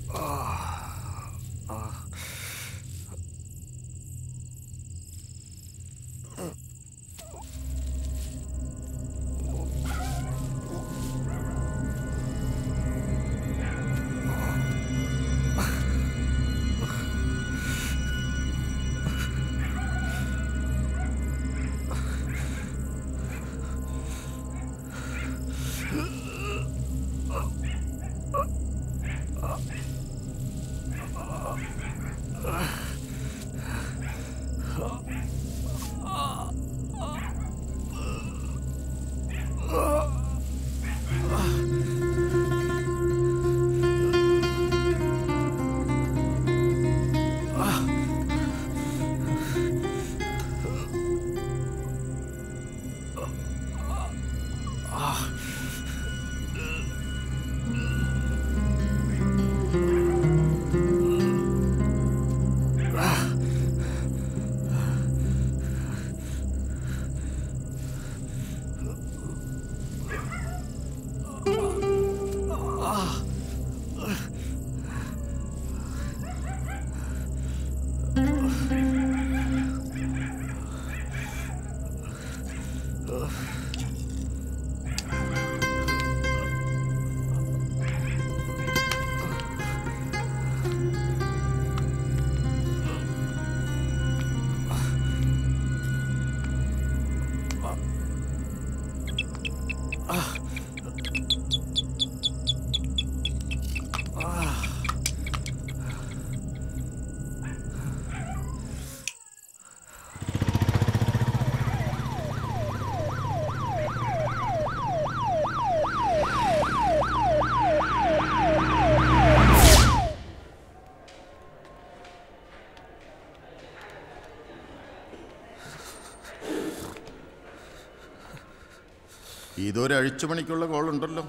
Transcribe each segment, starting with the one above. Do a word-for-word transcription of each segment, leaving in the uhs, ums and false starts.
ഇതൊരു അഴിച്ചുപണിക്കുള്ള കോളുണ്ടല്ലോ.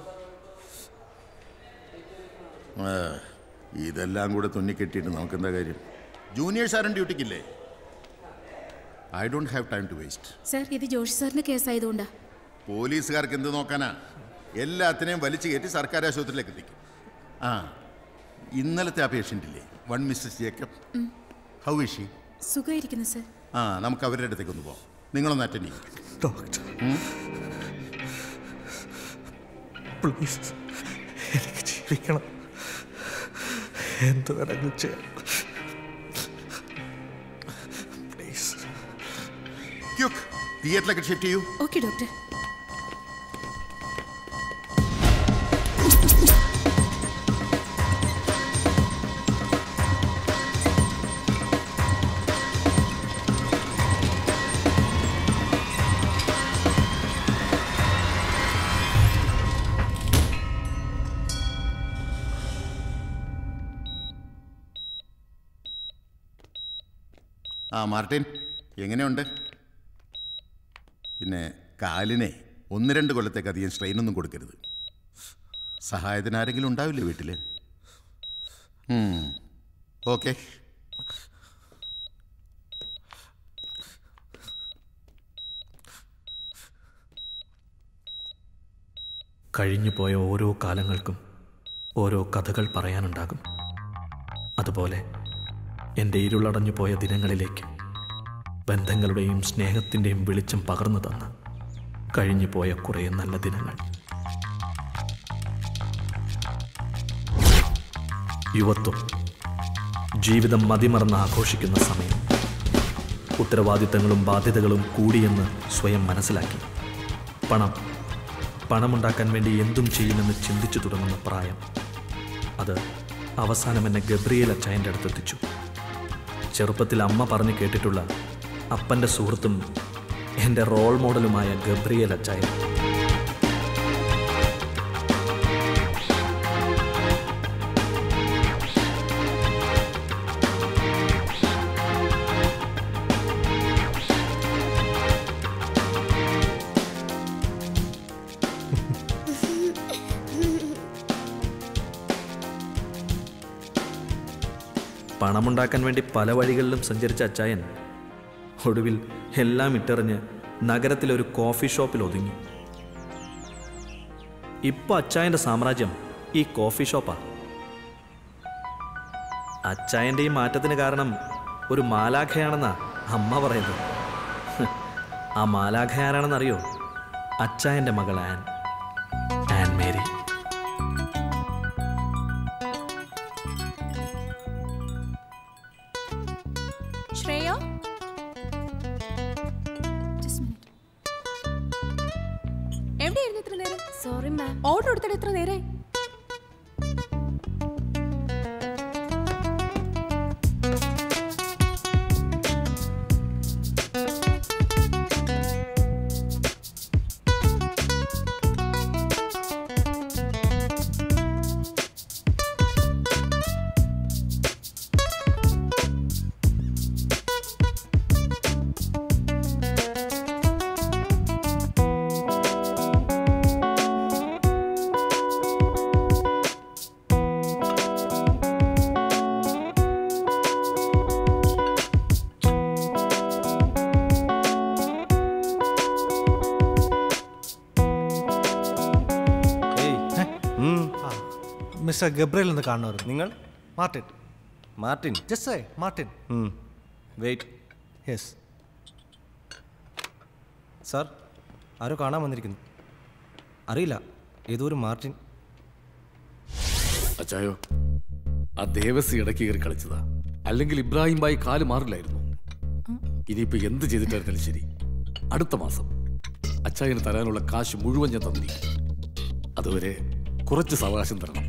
ഇതെല്ലാം കൂടെ തുന്നിക്കെട്ടിയിട്ട് നമുക്കെന്താ കാര്യം? ജൂനിയേഴ്സ് ആരും ഡ്യൂട്ടിക്കില്ലേ? I don't have time to waste. Sir, ഇത് ജോഷി സാറിന്റെ കേസായതുകൊണ്ടാ. പോലീസുകാർക്ക് എന്ത് നോക്കാനാ? എല്ലാത്തിനെയും വലിച്ചു കയറ്റി സർക്കാർ ആശുപത്രിയിലേക്ക് എത്തിക്കും. ആ, ഇന്നലത്തെ ആ പേഷ്യൻ്റില്ലേ, one Mrs Jacob, how is she? സുഖമായിരിക്കുന്നു സർ. ആ, നമുക്ക് അവരുടെ അടുത്തേക്ക് ഒന്ന് പോവാം. നിങ്ങളൊന്ന് അറ്റൻഡ് ചെയ്യും. ഡോക്ടർ പ്ലീസ്, എനിക്ക് ജീവിക്കണം. എന്ത് വേണമെങ്കിലും ചെയ്യാം. പ്ലീസ്. ക്യുക്ക്, തിയേറ്ററിലേക്ക് ഷിഫ്റ്റ് ചെയ്യൂ. Okay doctor. ആ മാർട്ടിൻ, എങ്ങനെയുണ്ട്? പിന്നെ കാലിനെ ഒന്ന് രണ്ട് കൊല്ലത്തേക്ക് അധികം സ്ട്രെയിനൊന്നും കൊടുക്കരുത്. സഹായത്തിന് ആരെങ്കിലും ഉണ്ടാവില്ലേ വീട്ടിൽ? ഓക്കെ. കഴിഞ്ഞു പോയ ഓരോ കാലങ്ങൾക്കും ഓരോ കഥകൾ പറയാനുണ്ടാകും. അതുപോലെ എൻ്റെ ഇരുളടഞ്ഞു പോയ ദിനങ്ങളിലേക്ക് ബന്ധങ്ങളുടെയും സ്നേഹത്തിൻ്റെയും വെളിച്ചം പകർന്നു തന്ന കഴിഞ്ഞു പോയ കുറേ നല്ല ദിനങ്ങൾ. യുവത്വം, ജീവിതം മതിമറന്ന് ആഘോഷിക്കുന്ന സമയം. ഉത്തരവാദിത്തങ്ങളും ബാധ്യതകളും കൂടിയെന്ന് സ്വയം മനസ്സിലാക്കി. പണം പണമുണ്ടാക്കാൻ വേണ്ടി എന്തും ചെയ്യുമെന്ന് ചിന്തിച്ചു തുടങ്ങുന്ന പ്രായം. അത് അവസാനം എന്നെ ഗബ്രിയേൽ അച്ചായൻ്റെ അടുത്തെത്തിച്ചു. ചെറുപ്പത്തിൽ അമ്മ പറഞ്ഞു കേട്ടിട്ടുള്ള അപ്പൻ്റെ സുഹൃത്തും എൻ്റെ റോൾ മോഡലുമായ ഗബ്രിയേൽ അച്ചായൻ. പണമുണ്ടാക്കാൻ വേണ്ടി പല വഴികളിലും സഞ്ചരിച്ച അച്ചായൻ ഒടുവിൽ എല്ലാം ഇട്ടെറിഞ്ഞ് നഗരത്തിലൊരു കോഫി ഷോപ്പിൽ ഒതുങ്ങി. ഇപ്പോൾ അച്ചായൻ്റെ സാമ്രാജ്യം ഈ കോഫി ഷോപ്പാണ്. അച്ചായൻ്റെ ഈ മാറ്റത്തിന് കാരണം ഒരു മാലാഖയാണെന്നാ അമ്മ പറയുന്നത്. ആ മാലാഖ ആരാണെന്നറിയോ? അച്ചായൻ്റെ മകൾ ആൻ ആൻ മേരി. ശ്രേയ, എവിടെയായിരുന്നു ഇത്ര നേരം? Sorry ma'am. ഓർഡർ എടുത്തിട്ട് എത്ര നേരമായി? മിസ്റ്റർ ഗബ്രിയൽ എന്ന് കാണുന്നവർ. നിങ്ങൾ? Martin. Martin? Just say Martin. Wait. Yes sir, ആരോ കാണാൻ വന്നിരിക്കുന്നു. അറിയില്ല, ഏതോ ഒരു മാർട്ടിൻ. അച്ചായോ, ആ ദേവസി ഇടയ്ക്ക് കയറി കളിച്ചതാ. അല്ലെങ്കിൽ ഇബ്രാഹിം ബായി കാല് മാറില്ലായിരുന്നു. ഇനിയിപ്പോ എന്ത് ചെയ്തിട്ടായിരുന്നാലും ശരി, അടുത്ത മാസം അച്ചായന് തരാനുള്ള കാശ് മുഴുവൻ ഞാൻ തന്നിരിക്കും. അതുവരെ കുറച്ച് സാവകാശം തരണം.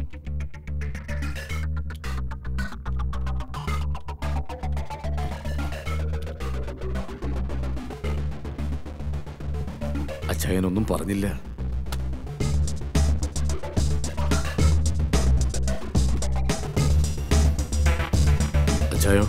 അച്ചായനൊന്നും പറഞ്ഞില്ല. അച്ചായോ,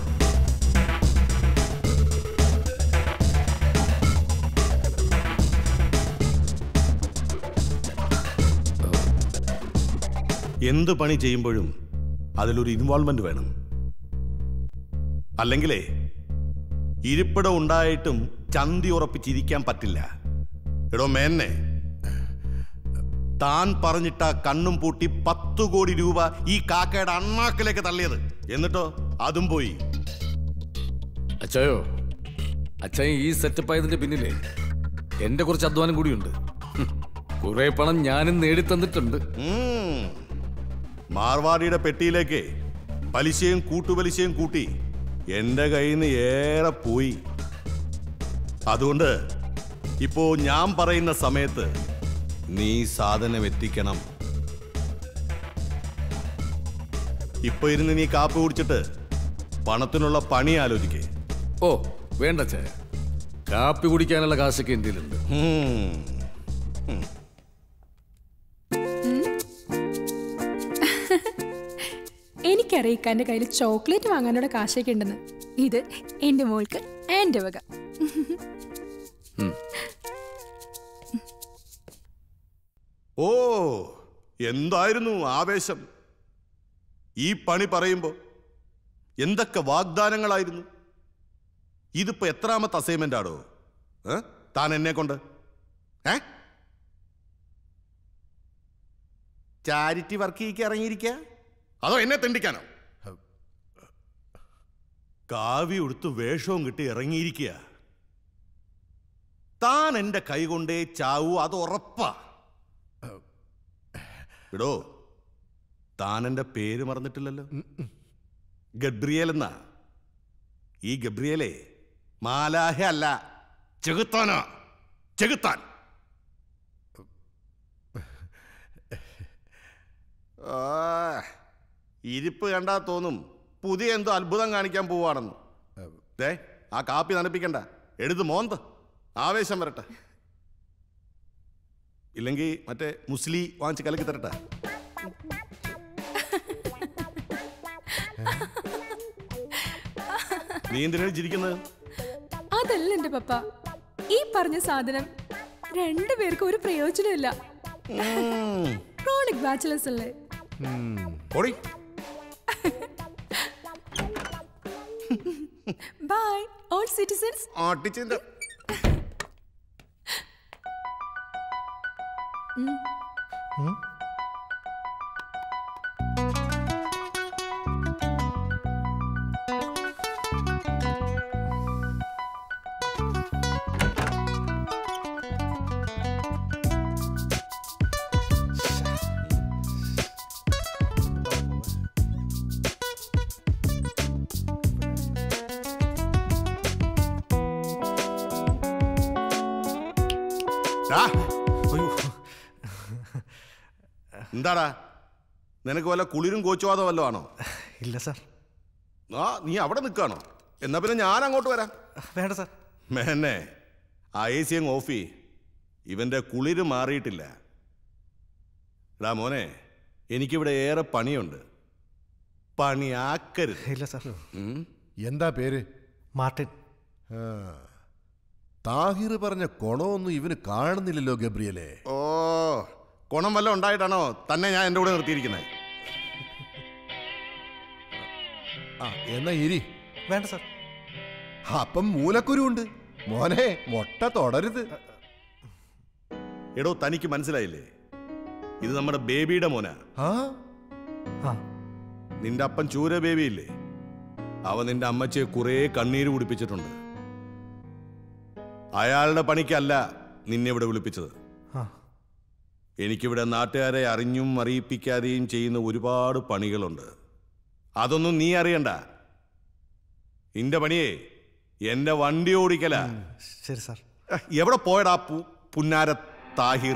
എന്ത് പണി ചെയ്യുമ്പോഴും അതിലൊരു ഇൻവോൾവ്മെന്റ് വേണം. അല്ലെങ്കിലേ ഇരിപ്പിടം ഉണ്ടായിട്ടും ചന്തി ഉറപ്പിച്ചിരിക്കാൻ പറ്റില്ല. എടോ മേന്നെ, താൻ പറഞ്ഞിട്ട കണ്ണും പൂട്ടി പത്തു കോടി രൂപ ഈ കാക്കയുടെ അണ്ണാക്കിലേക്ക് തള്ളിയത്, എന്നിട്ടോ അതും പോയി. അച്ചായോ, അച്ചായൻ ഈ സെറ്റപ്പ് ആയതിന്റെ പിന്നിലെ എന്റെ കുറച്ച് അധ്വാനം കൂടിയുണ്ട്. കുറെ പണം ഞാനും നേടിത്തന്നിട്ടുണ്ട്. മാർവാടിയുടെ പെട്ടിയിലേക്ക് പലിശയും കൂട്ടുപലിശയും കൂട്ടി എന്റെ കയ്യിൽ നിന്ന് ഏറെ പോയി. അതുകൊണ്ട് ഇപ്പോ ഞാൻ പറയുന്ന സമയത്ത് നീ സാധനം എത്തിക്കണം. ഇപ്പൊ ഇരുന്ന് നീ കാപ്പി കുടിച്ചിട്ട് പണത്തിനുള്ള പണി ആലോചിക്കേ. ഓ വേണ്ട ചായ, കാപ്പി കുടിക്കാനുള്ള കാശൊക്കെ എന്തിലുണ്ട്. എനിക്കറിയിക്കാൻ എൻ്റെ കയ്യിൽ ചോക്ലേറ്റ് വാങ്ങാനുള്ള കാശൊക്കെ ഉണ്ടെന്ന്. ഇത് എൻ്റെ മോൾക്ക് എൻ്റെ വക. ഓ, എന്തായിരുന്നു ആവേശം ഈ പണി പറയുമ്പോ! എന്തൊക്കെ വാഗ്ദാനങ്ങളായിരുന്നു. ഇതിപ്പോ എത്രാമത്തെ അസൈൻമെന്റ് ആടോ താൻ എന്നെ കൊണ്ട്? ഏ ചാരിറ്റി വർക്ക് ചെയ്യിക്കാൻ ഇറങ്ങിയിരിക്കുക, അതോ എന്നെ തെണ്ടിക്കാനോ? കാവി ഉടുത്ത് വേഷവും കിട്ടി ഇറങ്ങിയിരിക്കുക. താൻ എന്റെ കൈ കൊണ്ടേ ചാവൂ, അത് ഉറപ്പാ. ഇടോ, താൻ എന്റെ പേര് മറന്നിട്ടില്ലല്ലോ. ഗബ്രിയേൽ എന്നാ. ഈ ഗബ്രിയേലേ മാലാഹ അല്ല, ചെകുത്താനാ. ചെകുത്താൻ. ഇരിപ്പ് കണ്ടാ തോന്നും പുതിയ എന്തോ അത്ഭുതം കാണിക്കാൻ പോവാണെന്ന്. ദേ, ആ കാപ്പി തണുപ്പിക്കണ്ട, എടുത്ത് മോന്ത്, ആവേശം വരട്ടെ. ഇല്ലെങ്കിൽ മറ്റേ മുസ്ലി വാങ്ങിച്ച് കലക്കി തരട്ടെ. നീ എന്തിനാണ് ചിരിക്കുന്നത്? അതല്ല എന്റെ പപ്പ, ഈ പറഞ്ഞ സാധനം രണ്ടുപേർക്കും ഒരു പ്രയോജനമില്ല. ക്രോണിക് ബാച്ചിലേഴ്സ് അല്ലേ? By all citizens. ആട്ടിച്ചിന്റെ എന്താടാ നിനക്ക് വല്ല കുളിരും കോച്ചുവാദം വല്ലതും ആണോ? ഇല്ല സാർ. ആ നീ അവിടെ നിൽക്കാണോ? എന്നാ പിന്നെ ഞാൻ അങ്ങോട്ട് വരാം. വേണ്ട സാർ. മേന്നെ ആ എ സി അങ്ങ് ഓഫി. ഇവന്റെ കുളിര് മാറിയിട്ടില്ല. എടാ മോനെ, എനിക്കിവിടെ ഏറെ പണിയുണ്ട്. പണിയാക്കരുത്. ഇല്ല സാർ. എന്താ പേര്? മാർട്ടിൻ. താഹിർ പറഞ്ഞ ഗുണമൊന്നും ഇവന് കാണുന്നില്ലല്ലോ ഗബ്രിയലെ. ഓ, ഗുണം വല്ലതും ഉണ്ടായിട്ടാണോ തന്നെ ഞാൻ എൻ്റെ കൂടെ നിർത്തിയിരിക്കുന്നത്? ആ എന്നാ ഇരി. വേണ്ട സാർ. അപ്പം മൂലക്കുരു ഉണ്ട് മോനെ, മൊട്ട തൊടരുത്. എടോ, തനിക്ക് മനസ്സിലായില്ലേ? ഇത് നമ്മുടെ ബേബിയുടെ മോനാ. നിന്റെ അപ്പൻ ചൂര ബേബി ഇല്ലേ, അവൻ നിന്റെ അമ്മച്ചിയെ കുറെ കണ്ണീര് കുടിപ്പിച്ചിട്ടുണ്ട്. അയാളുടെ പണിക്കല്ല നിന്നെ ഇവിടെ വിളിപ്പിച്ചത്. എനിക്കിവിടെ നാട്ടുകാരെ അറിഞ്ഞും അറിയിപ്പിക്കാതെയും ചെയ്യുന്ന ഒരുപാട് പണികളുണ്ട്. അതൊന്നും നീ അറിയണ്ട. നിന്റെ പണിയേ എന്റെ വണ്ടി ഓടിക്കല. ശരി സാർ. എവിടെ പോയടാ പുന്നാര താഹിർ?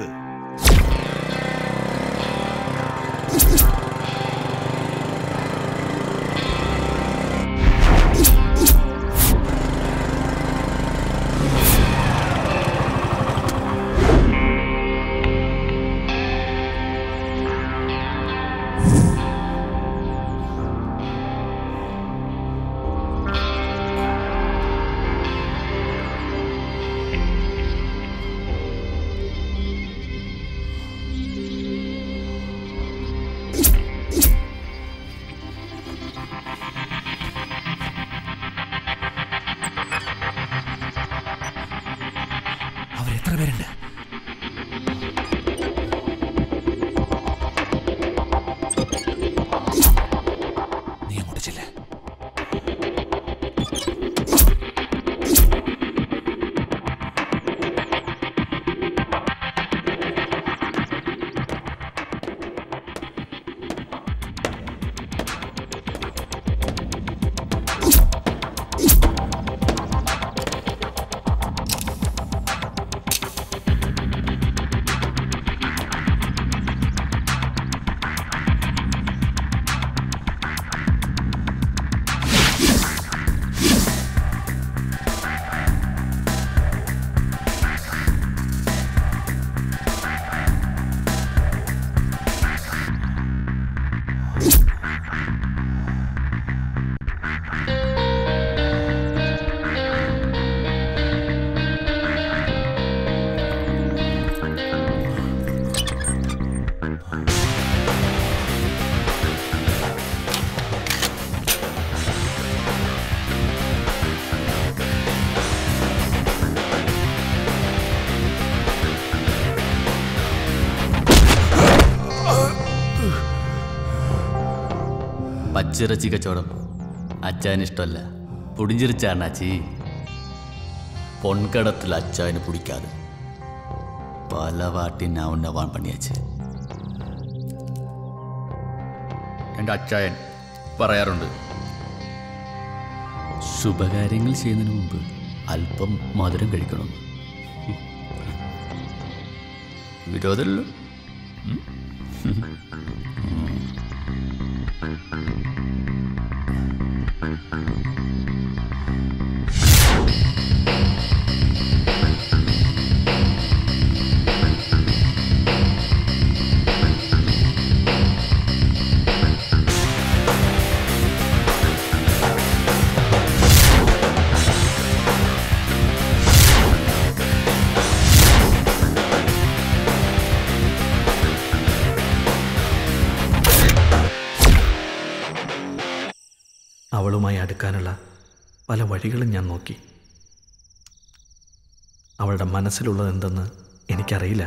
പച്ചിറച്ചി കച്ചവടം അച്ചായന് ഇഷ്ടമല്ല. പുടിഞ്ചിരിച്ചാണ് അച്ചി. പൊൻകടത്തിൽ അച്ചായന് പിടിക്കാതെ പല വാട്ടി നാവുണ്ടാവാൻ പണിയാച്ച്. എൻ്റെ അച്ചായൻ പറയാറുണ്ട്, ശുഭകാര്യങ്ങൾ ചെയ്യുന്നതിന് മുമ്പ് അല്പം മധുരം കഴിക്കണം. വിരോധമല്ലോ. അവളുമായി അടുക്കാനുള്ള പല വഴികളും ഞാൻ നോക്കി. അവളുടെ മനസ്സിലുള്ളത് എന്തെന്ന് എനിക്കറിയില്ല.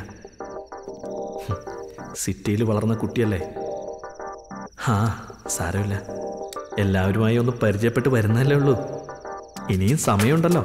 സിറ്റിയിൽ വളർന്ന കുട്ടിയല്ലേ. ആ സാരമില്ല, എല്ലാവരുമായി ഒന്ന് പരിചയപ്പെട്ട് വരുന്നതല്ലേ ഉള്ളൂ. ഇനിയും സമയമുണ്ടല്ലോ.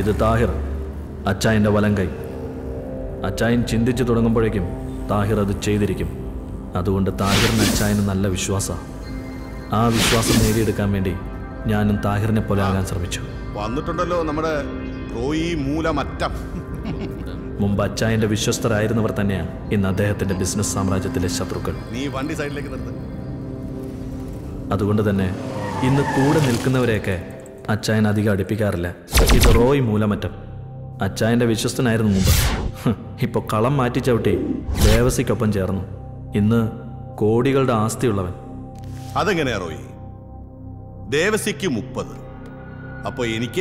ഇത് താഹിർ, അച്ചായൻ്റെ വലങ്കൈ. അച്ചായൻ ചിന്തിച്ചു തുടങ്ങുമ്പോഴേക്കും താഹിർ അത് ചെയ്തിരിക്കും. അതുകൊണ്ട് താഹിറിന് അച്ചായന് നല്ല വിശ്വാസമാണ്. ആ വിശ്വാസം നേടിയെടുക്കാൻ വേണ്ടി ഞാനും താഹിറിനെ പോലെ ആകാൻ ശ്രമിച്ചു. വന്നിട്ടുണ്ടല്ലോ നമ്മുടെ റോയി മൂലമറ്റം. മുമ്പ് അച്ചായൻ്റെ വിശ്വസ്തരായിരുന്നവർ തന്നെയാണ് ഇന്ന് അദ്ദേഹത്തിൻ്റെ ബിസിനസ് സാമ്രാജ്യത്തിലെ ശത്രുക്കൾ. നീ വണ്ടി സൈഡിലേക്ക് നിർത്ത്. അതുകൊണ്ട് തന്നെ ഇന്ന് കൂടെ നിൽക്കുന്നവരെയൊക്കെ അച്ചായൻ അധികം അടുപ്പിക്കാറില്ല. ഇത് റോയ് മൂലമറ്റം. അച്ചായൻ്റെ വിശ്വസ്തനായിരുന്നു മുമ്പ്. ഇപ്പോൾ കളം മാറ്റി ചവിട്ടി ദേവസിക്കൊപ്പം ചേർന്നു. ഇന്ന് കോടികളുടെ ആസ്തിയുള്ളവൻ. അതെങ്ങനെയാ റോയി? ദേവസിക്ക് മുപ്പത്, അപ്പൊ എനിക്ക്?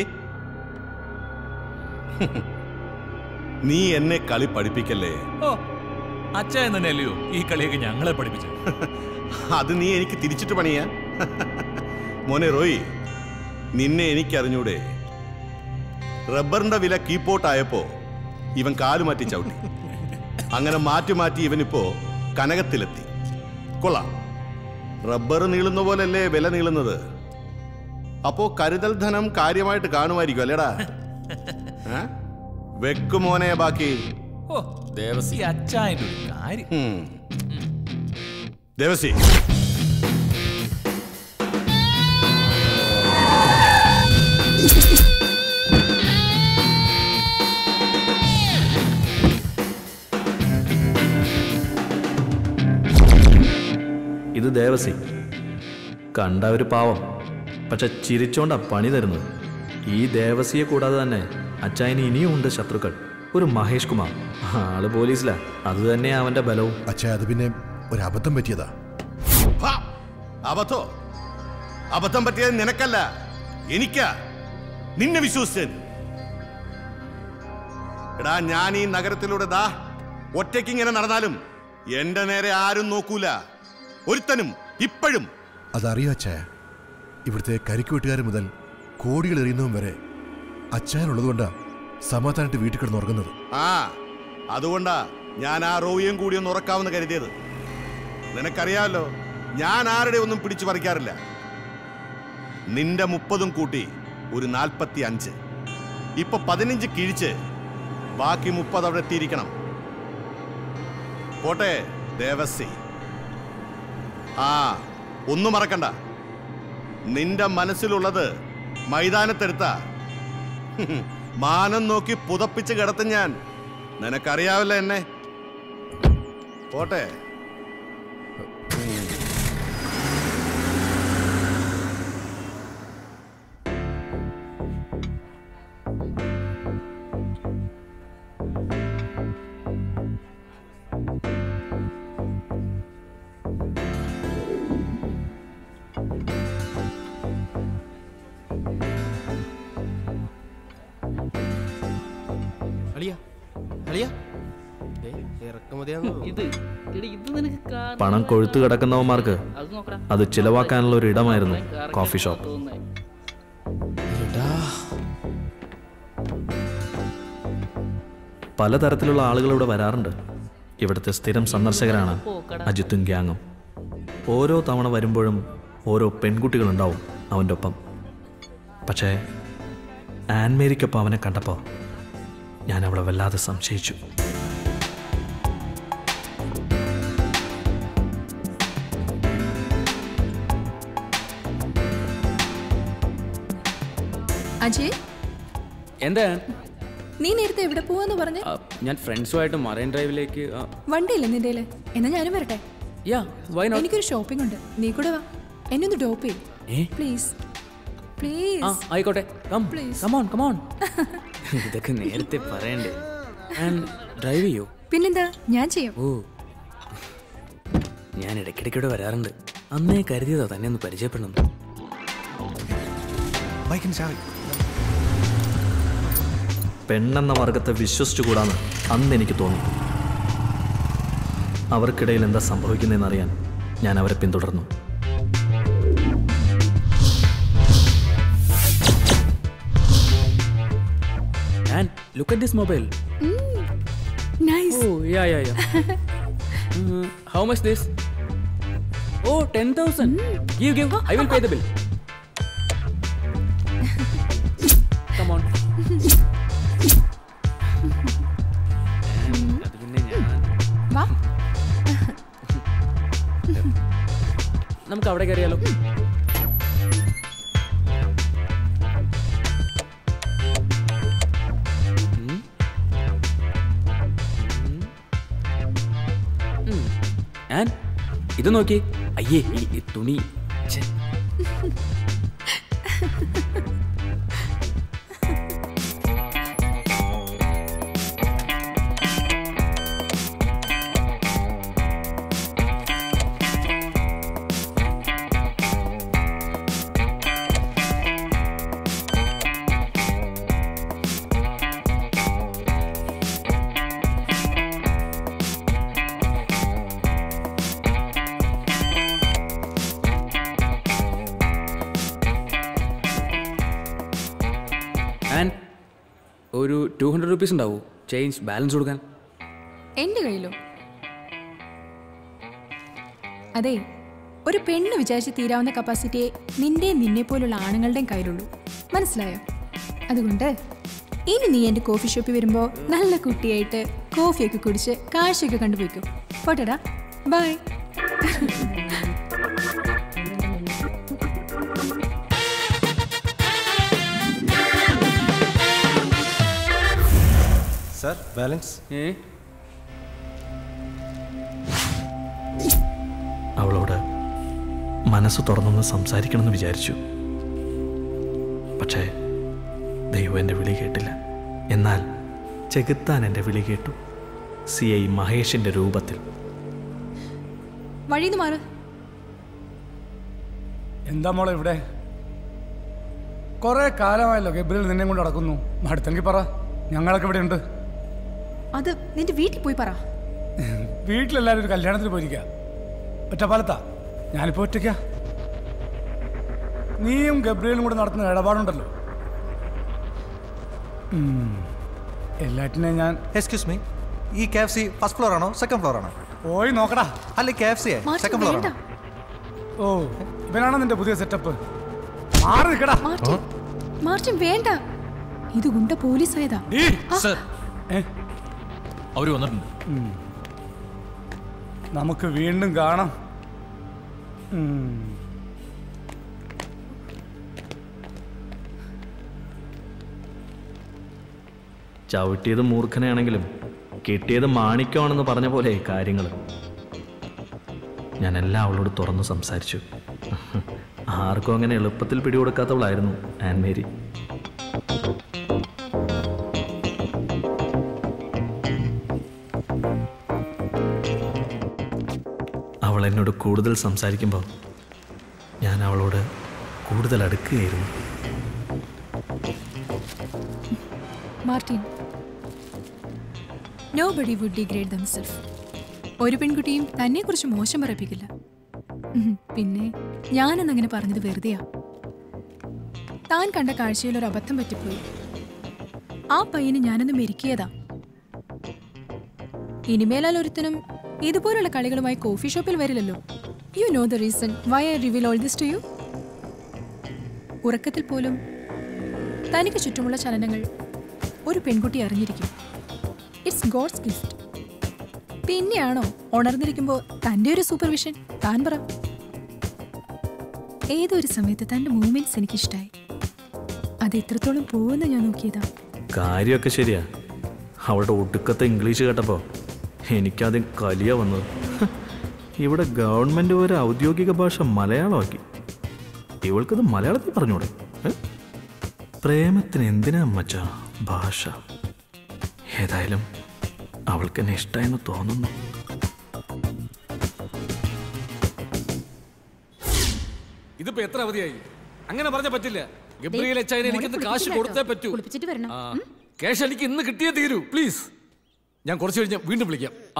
നീ എന്നെ കളി പഠിപ്പിക്കല്ലേ. ഓ, അച്ചായൻ തന്നെയല്ലയോ ഈ കളിയൊക്കെ ഞങ്ങളെ പഠിപ്പിച്ചു. അത് നീ എനിക്ക് തിരിച്ചിട്ട് പണിയാ. മോനെ റോയി, നിന്നെ എനിക്കറിഞ്ഞൂടെ? റബ്ബറിന്റെ വില കീപ്പോട്ടായപ്പോ ഇവൻ കാലുമാറ്റി ചവിട്ടി. അങ്ങനെ മാറ്റി മാറ്റി ഇവനിപ്പോ കനകത്തിലെത്തി. കൊള്ളാം. റബ്ബർ നീളുന്ന പോലല്ലേ വില നീളുന്നത്. അപ്പോ കരുതൽ ധനം കാര്യമായിട്ട് കാണുമായിരിക്കും അല്ലേടാ? വെക്കുമോനെ ബാക്കി. ഓ, ദേവസി അച്ചായൻ്റെ ഒരു കാര്യം. ദേവസി, ഇത് ദേവസി. കണ്ട ഒരു പാവം, പക്ഷെ ചിരിച്ചോണ്ടാ പണി തരുന്നത്. ഈ ദേവസിയെ കൂടാതെ തന്നെ അച്ചായന് ഇനിയും ഉണ്ട് ശത്രുക്കൾ. ഒരു മഹേഷ് കുമാർ, ആള് പോലീസിലാ. അത് തന്നെയാ അവന്റെ ബലവും. അച്ഛാ, അത് പിന്നെ ഒരു അബദ്ധം പറ്റിയതാ. അബദ്ധോ? അബദ്ധം പറ്റിയത് നിനക്കല്ല, എനിക്കാ. നിന്നെ വിശ്വസിച്ചത്. എടാ, ഞാൻ ഈ നഗരത്തിലൂടെ ദാ ഒറ്റയ്ക്ക് ഇങ്ങനെ നടന്നാലും എന്റെ നേരെ ആരും നോക്കൂല, ഒരുത്തനും. ഇപ്പോഴും അതറിയോ അച്ചായ? ഇവിടുത്തെ കരിക്കുവെട്ടുകാർ മുതൽ കോടികൾ എറിയുന്നവൻ വരെ അച്ചായനുള്ളതുകൊണ്ടാ സമാധാനമായിട്ട് വീട്ടിൽ കിടന്ന് ഉറങ്ങുന്നത്. ആ, അതുകൊണ്ടാ ഞാൻ ആ റോയിയും കൂടി ഒന്ന് ഉറക്കാമെന്ന് കരുതിയത്. നിനക്കറിയാമല്ലോ, ഞാൻ ആരുടെ ഒന്നും പിടിച്ചു പറിക്കാറില്ല. നിന്റെ മുപ്പതും കൂട്ടി ഒരു നാൽപ്പത്തി അഞ്ച്. ഇപ്പൊ പതിനഞ്ച് കിഴിച്ച് ബാക്കി മുപ്പത് അവിടെ എത്തിയിരിക്കണം. പോട്ടെ ദേവസി. ആ, ഒന്നും മറക്കണ്ട. നിന്റെ മനസ്സിലുള്ളത് മൈതാനത്തെടുത്ത മാനം നോക്കി പുതപ്പിച്ച് കിടത്തും ഞാൻ. നിനക്കറിയാവല്ലോ എന്നെ. പോട്ടെ. പണം കൊഴുത്തു കിടക്കുന്നവന്മാർക്ക് അത് ചിലവാക്കാനുള്ള ഒരു ഇടമായിരുന്നു കോഫി ഷോപ്പ്. പലതരത്തിലുള്ള ആളുകൾ ഇവിടെ വരാറുണ്ട്. ഇവിടുത്തെ സ്ഥിരം സന്ദർശകരാണ് അജിത്തും ഗ്യാങ്ങും. ഓരോ തവണ വരുമ്പോഴും ഓരോ പെൺകുട്ടികളുണ്ടാവും അവൻ്റെ ഒപ്പം. പക്ഷേ ആൻമേരിക്കൊപ്പം അവനെ കണ്ടപ്പോൾ ഞാൻ അവളെ വല്ലാതെ സംശയിച്ചു. അജയ്, എന്താ? നീ നേരത്തെ എവിടെ പോവാന്ന് പറഞ്ഞു? ഞാൻ ഫ്രണ്ട്സുമായിട്ട് മറൈൻ ഡ്രൈവിലേക്ക്. വണ്ടിയില്ലേ നിന്റെ? എന്നാ ഞാനും വരട്ടെ. എനിക്കൊരു ഷോപ്പിംഗ് ഉണ്ട്, നീ കൂടെ വാ. എന്നെ ഒന്ന് ഡ്രോപ്പ് ചെയ്യ് പ്ലീസ്. പ്ലീസ്. ആയിക്കോട്ടെ. ഇതൊക്കെ നേരത്തെ പറയണ്ടേ? ഡ്രൈവ് ചെയ്യോ? പിന്നെന്താ, ഞാൻ ചെയ്യും. ഓ, ഞാൻ ഇടയ്ക്കിടയ്ക്കൂടെ വരാറുണ്ട്. അന്നേ കരുതിയതാ തന്നെ ഒന്ന് പരിചയപ്പെടണം. പെണ്ണെന്ന വർഗത്തെ വിശ്വസിച്ചുകൂടാന്ന് അന്ന് എനിക്ക് തോന്നി. അവർക്കിടയിൽ എന്താ സംഭവിക്കുന്നതെന്നറിയാൻ ഞാൻ അവരെ പിന്തുടർന്നു. And look at this mobile. Mm, nice. Oh, yeah, yeah, yeah. uh, how much this? Oh, ten thousand. Mm. Give, give. I will pay the bill. Come on. നമുക്ക് അവിടെ കയറിയാലോ? ഞാൻ ഇത് നോക്കി. അയ്യേ ഈ തുണി. ഒരു ടു ഹൺഡ്രഡ് റുപ്പീസ് ഉണ്ടാവും ചേഞ്ച് ബാലൻസ് കൊടുക്കാൻ. എൻ്റെ കയ്യിലോ? അതെ, ഒരു പെണ്ണ് വിചാരിച്ച് തീരാവുന്ന കപ്പാസിറ്റിയെ നിന്റെ നിന്നെ പോലുള്ള ആണുങ്ങളുടെയും കയ്യിലുള്ളൂ. മനസ്സിലായോ? അതുകൊണ്ട് ഇനി നീ എൻ്റെ കോഫി ഷോപ്പിൽ വരുമ്പോൾ നല്ല കുട്ടിയായിട്ട് കോഫിയൊക്കെ കുടിച്ച് കാഴ്ചയൊക്കെ കണ്ടുപോയിക്കോ. പോട്ടെടാ, ബൈ. Sir, balance. അവളോട് മനസ്സ് തുറന്നൊന്ന് സംസാരിക്കണമെന്ന് വിചാരിച്ചു. പക്ഷേ ദൈവം എൻ്റെ വിളി കേട്ടില്ല. എന്നാൽ ചെകുത്താൻ എൻ്റെ വിളി കേട്ടു. സി ഐ മഹേഷിൻ്റെ രൂപത്തിൽ. വഴിന്ന് മാറ്. എന്താ മോളെ ഇവിടെ? കുറെ കാലമായല്ലോ ഗബ്രിയേൽ നിന്നെ കൊണ്ട് നടക്കുന്നു. അടുത്തെങ്കിൽ പറ, ഞങ്ങളൊക്കെ ഇവിടെ ഉണ്ട്. അത് നിന്റെ വീട്ടിൽ പോയി പറ. വീട്ടിലെല്ലാവരും ഒരു കല്യാണത്തിന് പോയിരിക്കുക. ഒറ്റപ്പാലത്താ, ഞാനിപ്പോ ഒറ്റയ്ക്കാ. നീയും ഗബ്രിയേലും കൂടെ നടത്തുന്ന ഇടപാടുണ്ടല്ലോ. എല്ലാറ്റിനെയും ഞാൻ. എക്സ്ക്യൂസ് മീ, ഈ K F C first floor ആണോ സെക്കൻഡ് ഫ്ലോർ ആണോ? പോയി നോക്കടാ. അല്ല, K F C second floor ആണോ? ഓ, ഇവനാണോ നിന്റെ പുതിയ സെറ്റപ്പ്? മാറി നിൽക്കടാ. മാർട്ടിൻ വേണ്ട, ഇത് ഗുണ്ട പോലീസ് ആയതാ. അവര് വന്നിട്ടുണ്ട്. നമുക്ക് വീണ്ടും കാണാം. ചവിട്ടിയത് മൂർഖനെയാണെങ്കിലും കിട്ടിയത് മാണിക്യമാണെന്ന് പറഞ്ഞ പോലെ കാര്യങ്ങൾ. ഞാനെല്ലാം അവളോട് തുറന്ന് സംസാരിച്ചു. ആർക്കും അങ്ങനെ എളുപ്പത്തിൽ പിടികൊടുക്കാത്തവളായിരുന്നു ആൻ മേരി. അവൾ എന്നോട് കൂടുതൽ സംസാരിക്കുമ്പോൾ ഞാൻ അവളോട് കൂടുതൽ അടുക്കുകയായിരുന്നു. Martin, nobody would degrade themselves. ഒരു പെൺകുട്ടിയും തന്നെക്കുറിച്ച് മോശം പറയിപ്പിക്കില്ല. പിന്നെ ഞാനെന്നങ്ങനെ പറഞ്ഞത് വെറുതെയാ. താൻ കണ്ട കാഴ്ചയിൽ ഒരു അബദ്ധം പറ്റിപ്പോയി. ആ പയ്യന് ഞാനൊന്ന് മെരുക്കിയതാ. ഇനിമേലാൽ ഒരുത്തനും ഇതുപോലുള്ള കളികളുമായി കോഫി ഷോപ്പിൽ വരില്ലല്ലോ. You know the reason why I reveal all this to you. ഉറക്കത്തിൽ പോലും തനിക്ക് ചുറ്റുമുള്ള ചലനങ്ങൾ ഒരു പെൺകുട്ടി അറിഞ്ഞിരിക്കും. It's God's gift. പിന്നെയാണോ ഉണർന്നിരിക്കുമ്പോൾ തൻ്റെ ഒരു സൂപ്പർവിഷൻ? താൻ പറ. ഏതൊരു സമയത്ത് തൻ്റെ മൂവ്മെന്റ്സ് എനിക്കിഷ്ടായി. അത് എത്രത്തോളം പോകുന്ന ഞാൻ നോക്കിയതാ. കാര്യമൊക്കെ ശരിയാ. അവളുടെ ഒടുക്കത്തെ ഇംഗ്ലീഷ് കേട്ടപ്പോൾ എനിക്കാദ്യം കലിയ വന്നത്. ഇവിടെ ഗവൺമെന്റ് ഒരു ഔദ്യോഗിക ഭാഷ മലയാളമാക്കി. ഇവൾക്കത് മലയാളത്തിൽ പറഞ്ഞൂടെ? പ്രേമത്തിന് എന്തിനാ മച്ചാ ഭാഷ? ഏതായാലും അവൾക്ക് എന്നെ ഇഷ്ടമായെന്ന് തോന്നുന്നു. ഇതിപ്പോ എത്ര അവധിയായി? അങ്ങനെ പറഞ്ഞ പറ്റില്ല. ഗബ്രിയേൽ അച്ചായനെ എനിക്ക് കാശ് കൊടുത്തേ പറ്റൂ. ക്യാഷ് എനിക്ക് ഇന്ന് കിട്ടിയേ തീരൂ. പ്ലീസ്, ഞാൻ കുറച്ച് കഴിഞ്ഞ് വീണ്ടും വിളിക്കാം. ആ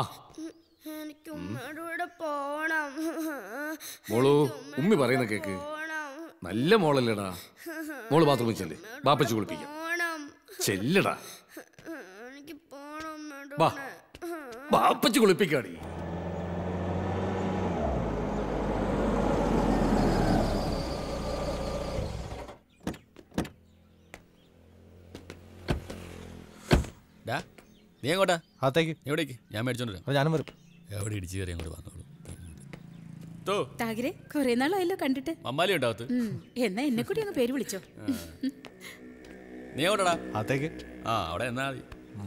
മോളു, ഉമ്മി പറയുന്ന കേക്ക്. നല്ല മോളല്ലേടാ. മോള് ബാത്റൂമിൽ ചെല്ലേ, ബാപ്പച്ച് കുളിപ്പിക്കാം. ചെല്ലടാ, ബാപ്പച്ച് കുളിപ്പിക്കാടി. നീ എങ്ങോട്ടാ? അകത്തേക്ക്. എവിടേക്ക്? ഞാൻ മേടിച്ചോണ്ട് ഞാനും വരും. എവിടെ ഇടിച്ചു കയറി അങ്ങോട്ട് വന്നോളൂ. താഗിരെ കുറെ നാളായല്ലോ കണ്ടിട്ട്. മമ്മാലി ഉണ്ടാവത്ത്. എന്നാ എന്നെ കൂടി അങ്ങ് പേര് വിളിച്ചോ. നീ എവിടെടാ? അകത്തേക്ക്. ആ അവിടെ എന്നാ മതി.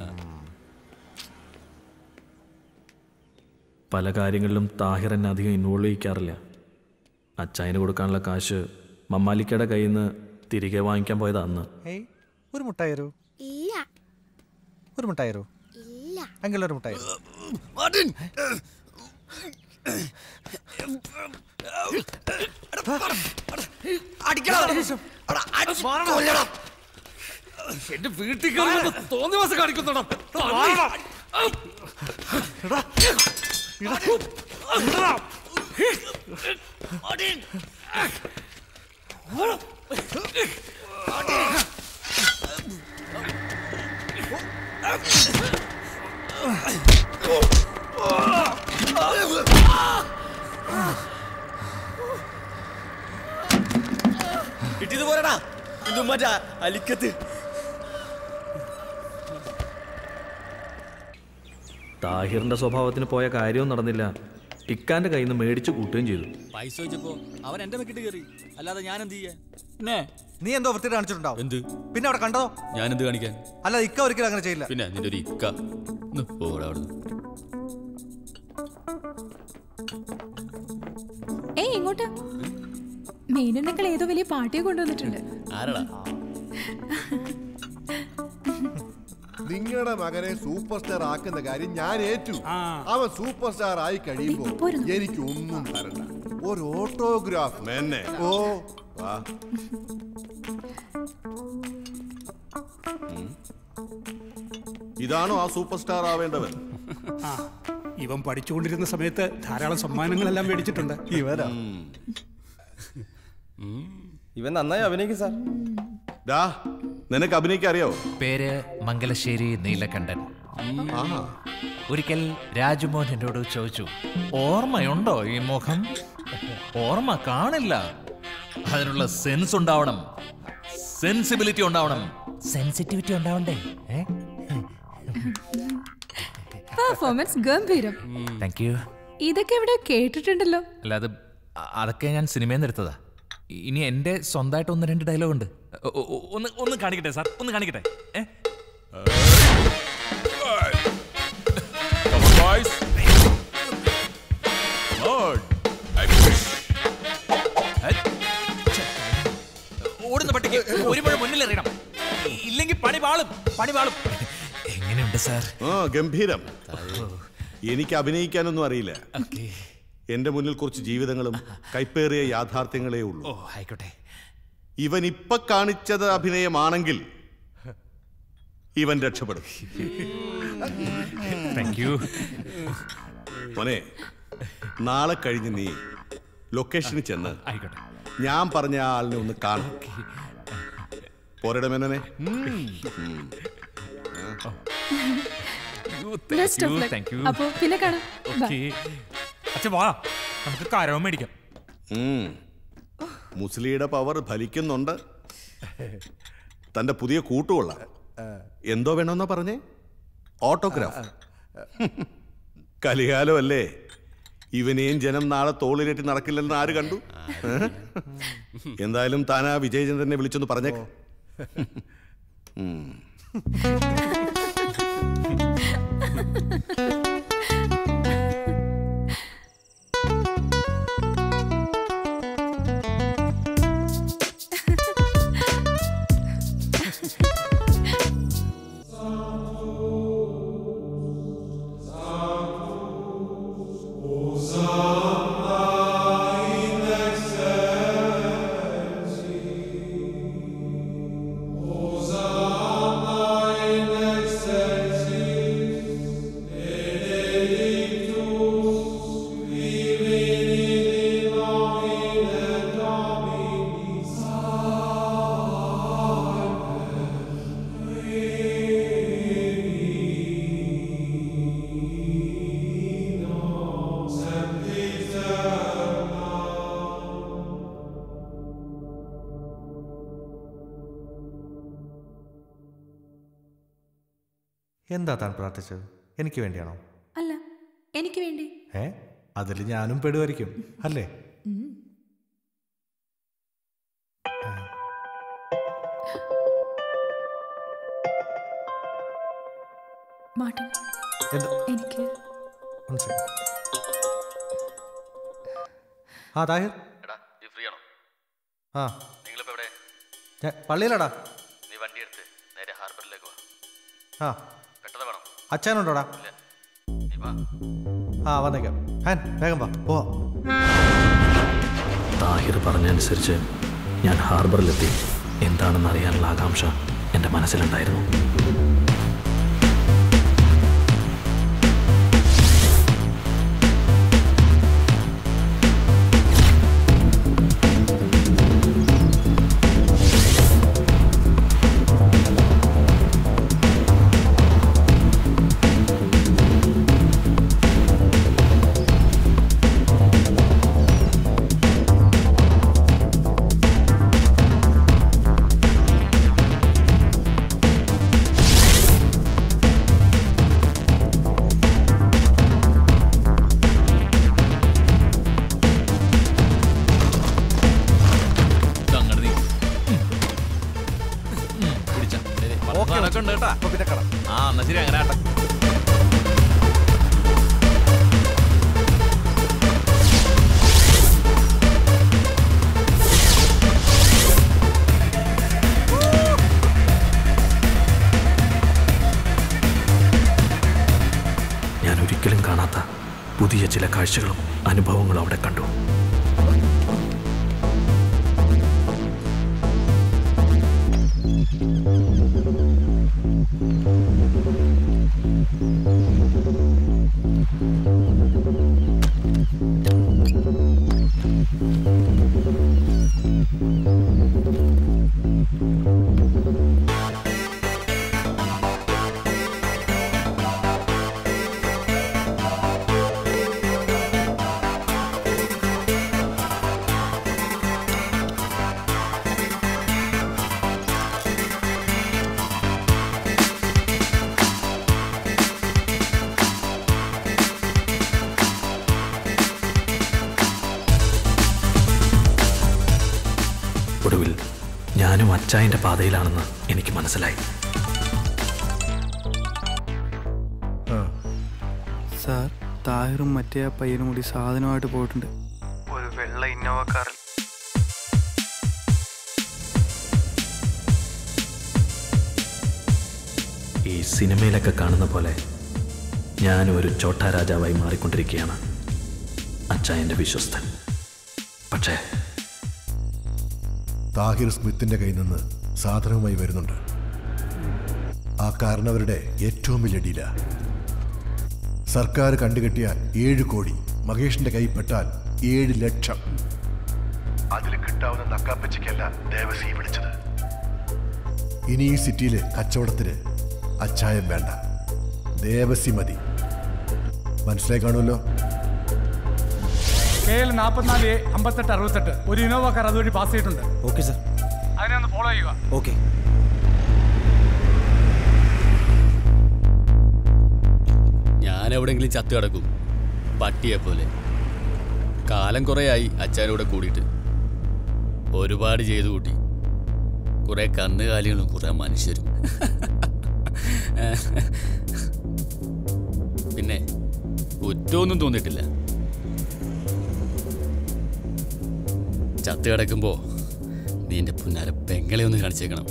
പല കാര്യങ്ങളിലും താഹിർ എന്നെ അധികം ഇൻവോൾവ് ചെയ്യിക്കാറില്ല. അച്ചായന് കൊടുക്കാനുള്ള കാശ് മമ്മാലിക്കയുടെ കയ്യിൽ നിന്ന് തിരികെ വാങ്ങിക്കാൻ പോയതാ അന്ന്. ഏയ് ഒരു മുട്ടായി തരൂ. ഇല്ല. ഒരു മുട്ടായി തരൂ. ഇല്ല. അങ്ങനെ ഒരു മുട്ടായി. എന്റെ വീട്ടിൽ തോന്നിയ മാസം കാണിക്കുന്നുണ്ടോ? കിട്ടിയത് പോരടാ ഇതും മറ്റാ അലിക്കത്ത്. താഹിറിന്റെ സ്വഭാവത്തിന് പോയ കാര്യവും നടന്നില്ല. ഇക്കാന്റെ കയ്യിൽ നിന്ന് മേടിച്ചു കൂട്ടുകയും ചെയ്തു. പൈസ വെച്ചപ്പോ അവൻ എന്റെ മെക്കിട്ട് കയറി. അല്ലാതെ ഞാൻ എന്ത് ചെയ്യാ? നീ എന്തോ വൃത്തിയിട്ട് കാണിച്ചിട്ടുണ്ടാവും. എന്ത്? പിന്നെ അവിടെ കണ്ടോ? ഞാൻ എന്ത് കാണിക്കാൻ? അല്ല ഇക്ക ഒരിക്കലും അങ്ങനെ ചെയ്യില്ല. പിന്നെ നിന്റെ ഒരു ഇക്ക അവിടെ. ഏയ് ഇങ്ങോട്ട്. മീനന്നക്കൾ ഏതോ വലിയ പാർട്ടിയെ കൊണ്ടുവന്നിട്ടുണ്ട്. ആരടാ? നിങ്ങളുടെ മകനെ സൂപ്പർ സ്റ്റാർ ആക്കുന്ന കാര്യം ഞാൻ ഏറ്റു. അവൻ സൂപ്പർ സ്റ്റാർ ആയി കഴിയുമ്പോ എനിക്ക് ഒന്നും തരണ്ട, ഒരു ഓട്ടോഗ്രാഫ്. ഓ ഇതാണോ ആ സൂപ്പർ സ്റ്റാർ ആവേണ്ടവൻ? ഇവൻ പഠിച്ചുകൊണ്ടിരുന്ന സമയത്ത് ധാരാളം സമ്മാനങ്ങളെല്ലാം മേടിച്ചിട്ടുണ്ട്. ഇവരാ ഇവൻ നന്നായി അഭിനയിക്കും സാർ. ഡാ നിനക്ക് അഭിനയിക്കാൻ അറിയാവോ? പേര് മംഗലശ്ശേരി നീലകണ്ഠൻ. ഒരിക്കൽ രാജുമോൻ എന്നോട് ചോദിച്ചു, ഓർമ്മയുണ്ടോ ഈ മുഖം? ഓർമ്മ കാണില്ല, അതിനുള്ള സെൻസ് ഉണ്ടാവണം, സെൻസിബിലിറ്റി ഉണ്ടാവണം, സെൻസിറ്റിവിറ്റി ഉണ്ടാവണ്ടേ. പെർഫോമൻസ് ഗംഭീരം. Thank you. ഇതൊക്കെ എവിടെ കേട്ടിട്ടുണ്ടല്ലോ. അല്ലാതെ അതൊക്കെ ഞാൻ സിനിമയിൽ നിന്ന് എടുത്തതാ. ഇനി എന്റെ സ്വന്തമായിട്ട് ഒന്ന് രണ്ട് ഡയലോഗ് ഉണ്ട്. ഒന്ന് ഒന്ന് കാണിക്കട്ടെ സാർ, ഒന്ന് കാണിക്കട്ടെ. ഓടുന്ന പട്ടിക്ക് ഒരു മഴ മുന്നിൽ എറിയണം, ഇല്ലെങ്കിൽ പണി പാളും, പണി പാളും. എങ്ങനെയുണ്ട് സാർ? ആ ഗംഭീരം. എനിക്ക് അഭിനയിക്കാനൊന്നും അറിയില്ല. എന്റെ മുന്നിൽ കുറച്ച് ജീവിതങ്ങളും കൈപ്പേറിയ യാഥാർത്ഥ്യങ്ങളേ ഉള്ളൂ. ഓ ആയിക്കോട്ടെ. ഇവൻ ഇപ്പൊ കാണിച്ചത് അഭിനയമാണെങ്കിൽ ഇവൻ രക്ഷപ്പെടും. മോനെ, നാളെ കഴിഞ്ഞ് നീ ലൊക്കേഷനിൽ ചെന്ന് ഞാൻ പറഞ്ഞ ആളിനെ ഒന്ന് കാണും. പോരട മേനോനെ. അപ്പൊ പിന്നെ കാണാം. നമുക്ക് കാരവും മേടിക്കാം. മുസ്ലിയുടെ പവർ ഫലിക്കുന്നുണ്ട്. തന്റെ പുതിയ കൂട്ടുകൊള്ള എന്തോ വേണമെന്നാ പറഞ്ഞേ? ഓട്ടോഗ്രാഫ്. കലികാലമല്ലേ, ഇവനെയും ജനം നാളെ തോളിലേറ്റ് നടക്കില്ലെന്ന് ആര് കണ്ടു? എന്തായാലും താനാ വിജയചന്ദ്രനെ വിളിച്ചൊന്ന് പറഞ്ഞേക്ക്. എന്താ താൻ പ്രാർത്ഥിച്ചത്? എനിക്ക് വേണ്ടിയാണോ? അല്ല, എനിക്ക് വേണ്ടി. ഏ അതിൽ ഞാനും പെടുമായിരിക്കും അല്ലേ? മാർട്ടിൻ, എനിക്ക് ആ താഹിർ, ആ ഞാൻ പള്ളിയിലാടാ. നീ വണ്ടി എടുത്ത് നേരെ ഹാർബറിലേക്ക് വാ. ആ പെട്ടെന്ന് വേണം. അച്ഛനുണ്ടോടാ? ആ വന്നേക്കാം. ഹാൻ വേഗം വാ പോവാ. താഹിർ പറഞ്ഞനുസരിച്ച് ഞാൻ ഹാർബറിലെത്തി. എന്താണെന്ന് അറിയാനുള്ള ആകാംക്ഷ എൻ്റെ മനസ്സിലുണ്ടായിരുന്നു. ഞാൻ ഒരിക്കലും കാണാത്ത പുതിയ ചില കാഴ്ചകളും അനുഭവങ്ങളും അവിടെ കണ്ടു. ഒടുവിൽ ഞാനും അച്ചായൻ്റെ പാതയിലാണെന്ന് എനിക്ക് മനസ്സിലായി. സാർ, താഹിറും മറ്റേ ആ പയ്യനും കൂടി സാധനമായിട്ട് പോയിട്ടുണ്ട്. ഒരു വെള്ള ഇന്നോവ കാറിൽ. ഈ സിനിമയിലൊക്കെ കാണുന്ന പോലെ ഞാനും ഒരു ചോട്ടാ രാജാവായി മാറിക്കൊണ്ടിരിക്കുകയാണ്. അച്ചായൻ്റെ വിശ്വസ്തൻ. പക്ഷേ താഹിർ സ്മിത്തിന്റെ കയ്യിൽ നിന്ന് സാധനവുമായി വരുന്നുണ്ട്. ആ കാരണവരുടെ ഏറ്റവും വലിയ ഡീല. സർക്കാർ കണ്ടുകെട്ടിയാൽ ഏഴ് കോടി, മഹേഷിന്റെ കൈ പെട്ടാൽ ഏഴ് ലക്ഷം. അതിൽ കിട്ടാവുന്ന നക്കാപ്പച്ചയ്ക്കല്ല ദേവസി വിളിച്ചത്. ഇനി ഈ സിറ്റിയില് കച്ചവടത്തിന് അച്ചായം വേണ്ട, ദേവസി മതി. മനസ്സിലായി കാണുമല്ലോ. കെ എൽ നാൽപ്പത്തിനാല് എ അമ്പത്തെട്ട് അറുപത്തെട്ട് ഒരു ഇന്നോവ കാർ അതുവഴി പാസ് ചെയ്തിട്ടുണ്ട്. Okay sir. അതിനെ ഒന്ന് ഫോളോ ചെയ്യുക. ഓക്കെ. ഞാൻ എവിടെയെങ്കിലും ചത്തു കിടക്കും, പട്ടിയെ പോലെ. കാലം കുറേയായി അച്ഛനൂടെ കൂടിയിട്ട്. ഒരുപാട് ചെയ്തു കൂട്ടി. കുറെ കന്നുകാലികളും കുറെ മനുഷ്യരും. പിന്നെ കുറ്റമൊന്നും തോന്നിയിട്ടില്ല. ചത്തു കിടക്കുമ്പോ നീ എന്റെ പുന്നാര പെങ്ങളെ ഒന്ന് കാണിച്ചേക്കണം.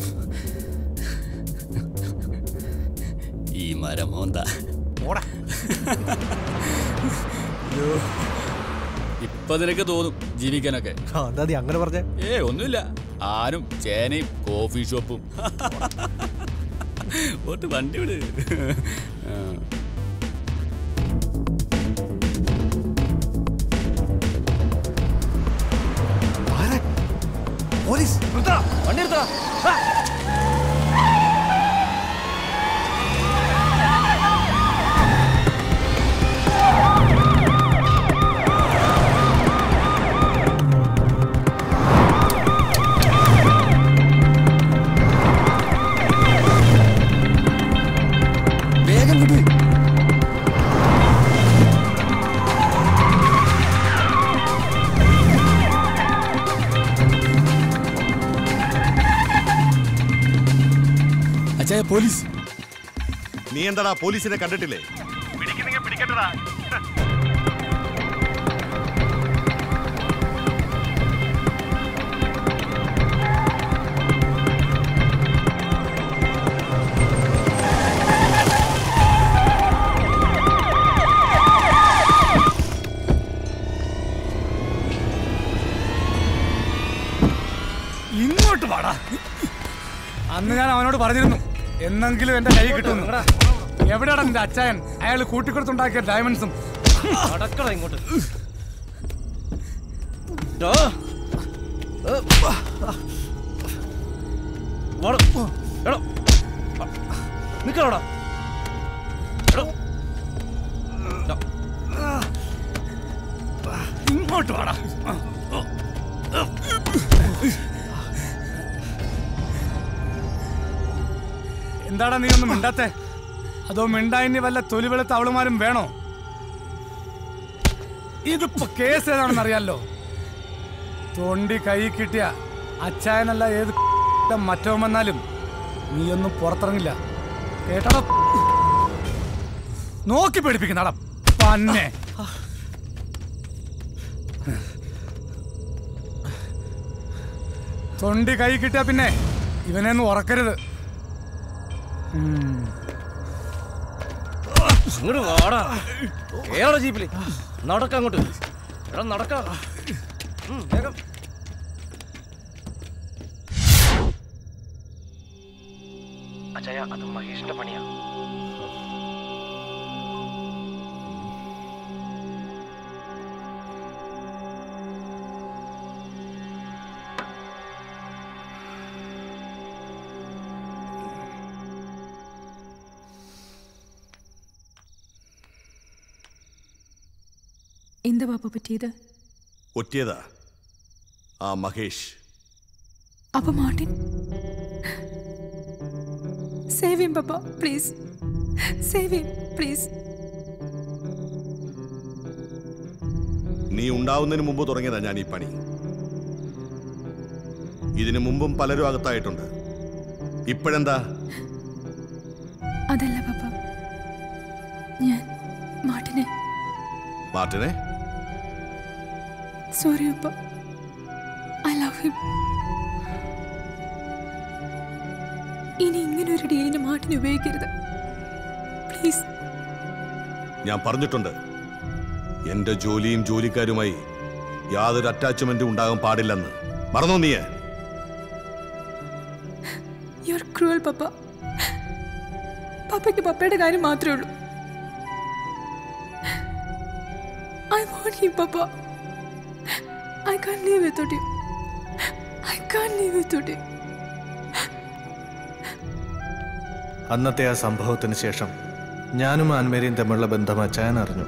ഈ മരം മോന്താ. ഇപ്പൊ നിനക്ക് തോന്നും ജീവിക്കാനൊക്കെ. അങ്ങനെ പറഞ്ഞേ? ഏ ഒന്നുമില്ല. ആരും ചേനയും കോഫി ഷോപ്പും. ഒട്ട് വണ്ടി വിട്. പോലീസ് വണ്ടി എടുത്താ. വേഗം വിട്. അച്ചായ പോലീസ്. നീ എന്താടാ പോലീസിനെ കണ്ടിട്ടില്ലേ? പിടിക്കുന്നെങ്കിൽ പിടിക്കട്ടടാ. ഇങ്ങോട്ട് പാടാ. അന്ന് ഞാൻ അവനോട് പറഞ്ഞിരുന്നു എന്നെങ്കിലും എന്റെ കൈ കിട്ടുന്നു. എവിടെയാണ് നിന്റെ അച്ചായൻ? അയാൾ കൂട്ടിക്കൊടുത്തുണ്ടാക്കിയ ഡയമണ്ട്സും. ഇങ്ങോട്ട് നിക്കടാ. ഇങ്ങോട്ട് പാടാ. എന്താടാ നീ ഒന്നും മിണ്ടാത്തെ? അതോ മിണ്ടായിന് വല്ല തൊലിവെളുത്ത അവളുമാരും വേണോ? ഇതിപ്പോ കേസ് ഏതാണെന്ന് അറിയാലോ. തൊണ്ടി കൈ കിട്ടിയ അച്ചായനല്ല ഏത് മറ്റോ വന്നാലും നീയൊന്നും പുറത്തിറങ്ങില്ല കേട്ടോ. നോക്കി പേടിപ്പിക്കുന്നടാ പന്നെ. തൊണ്ടി കൈ കിട്ടിയ പിന്നെ ഇവനെ ഒന്നും ഉറക്കരുത്. ഇങ്ങോട്ട് വാടാ. ഏതാ ജീപ്പില് നടക്ക അങ്ങോട്ട്. എടാ നടക്കാം. വേഗം. അച്ഛാ അത് മഹേഷിന്റെ പണിയാ. എന്താ പാപ്പ പറ്റിയത്? ഒറ്റിയതാ ആ മഹേഷ്. അപ്പൊ Martin save him papa, please save him please. നീ ഉണ്ടാവുന്നതിന് മുമ്പ് തുടങ്ങിയതാ ഞാൻ ഈ പണി. ഇതിനു മുമ്പും പലരും അകത്തായിട്ടുണ്ട്. ഇപ്പോഴെന്താ? അതല്ല പാപ്പ, ഞാൻ മാർട്ടിനെ മാർട്ടിനെ സോറി അപ്പ, ഐ ലവ് ഹിം. ഇനി ഇങ്ങനെ ഒരു ഡീലിന് മാർട്ടിനെ ഉപയോഗിക്കരുത് പ്ലീസ്. ഞാൻ പറഞ്ഞിട്ടുണ്ട്, എന്റെ ജോലിയും ജോലിക്കാരുമായി യാതൊരു അറ്റാച്ച്മെന്റും ഉണ്ടാകാൻ പാടില്ലെന്ന്. മറന്നോ നീ? You are cruel papa. പപ്പയ്ക്ക് പപ്പയുടെ കാര്യം മാത്രമേ ഉള്ളൂ. I want him, Papa. I can't live without him. I can't live without him. അന്നത്തെ ആ സംഭവത്തിന് ശേഷം ഞാനും ആൻമേരിയും തമ്മിലുള്ള ബന്ധം അച്ചായൻ അറിഞ്ഞു.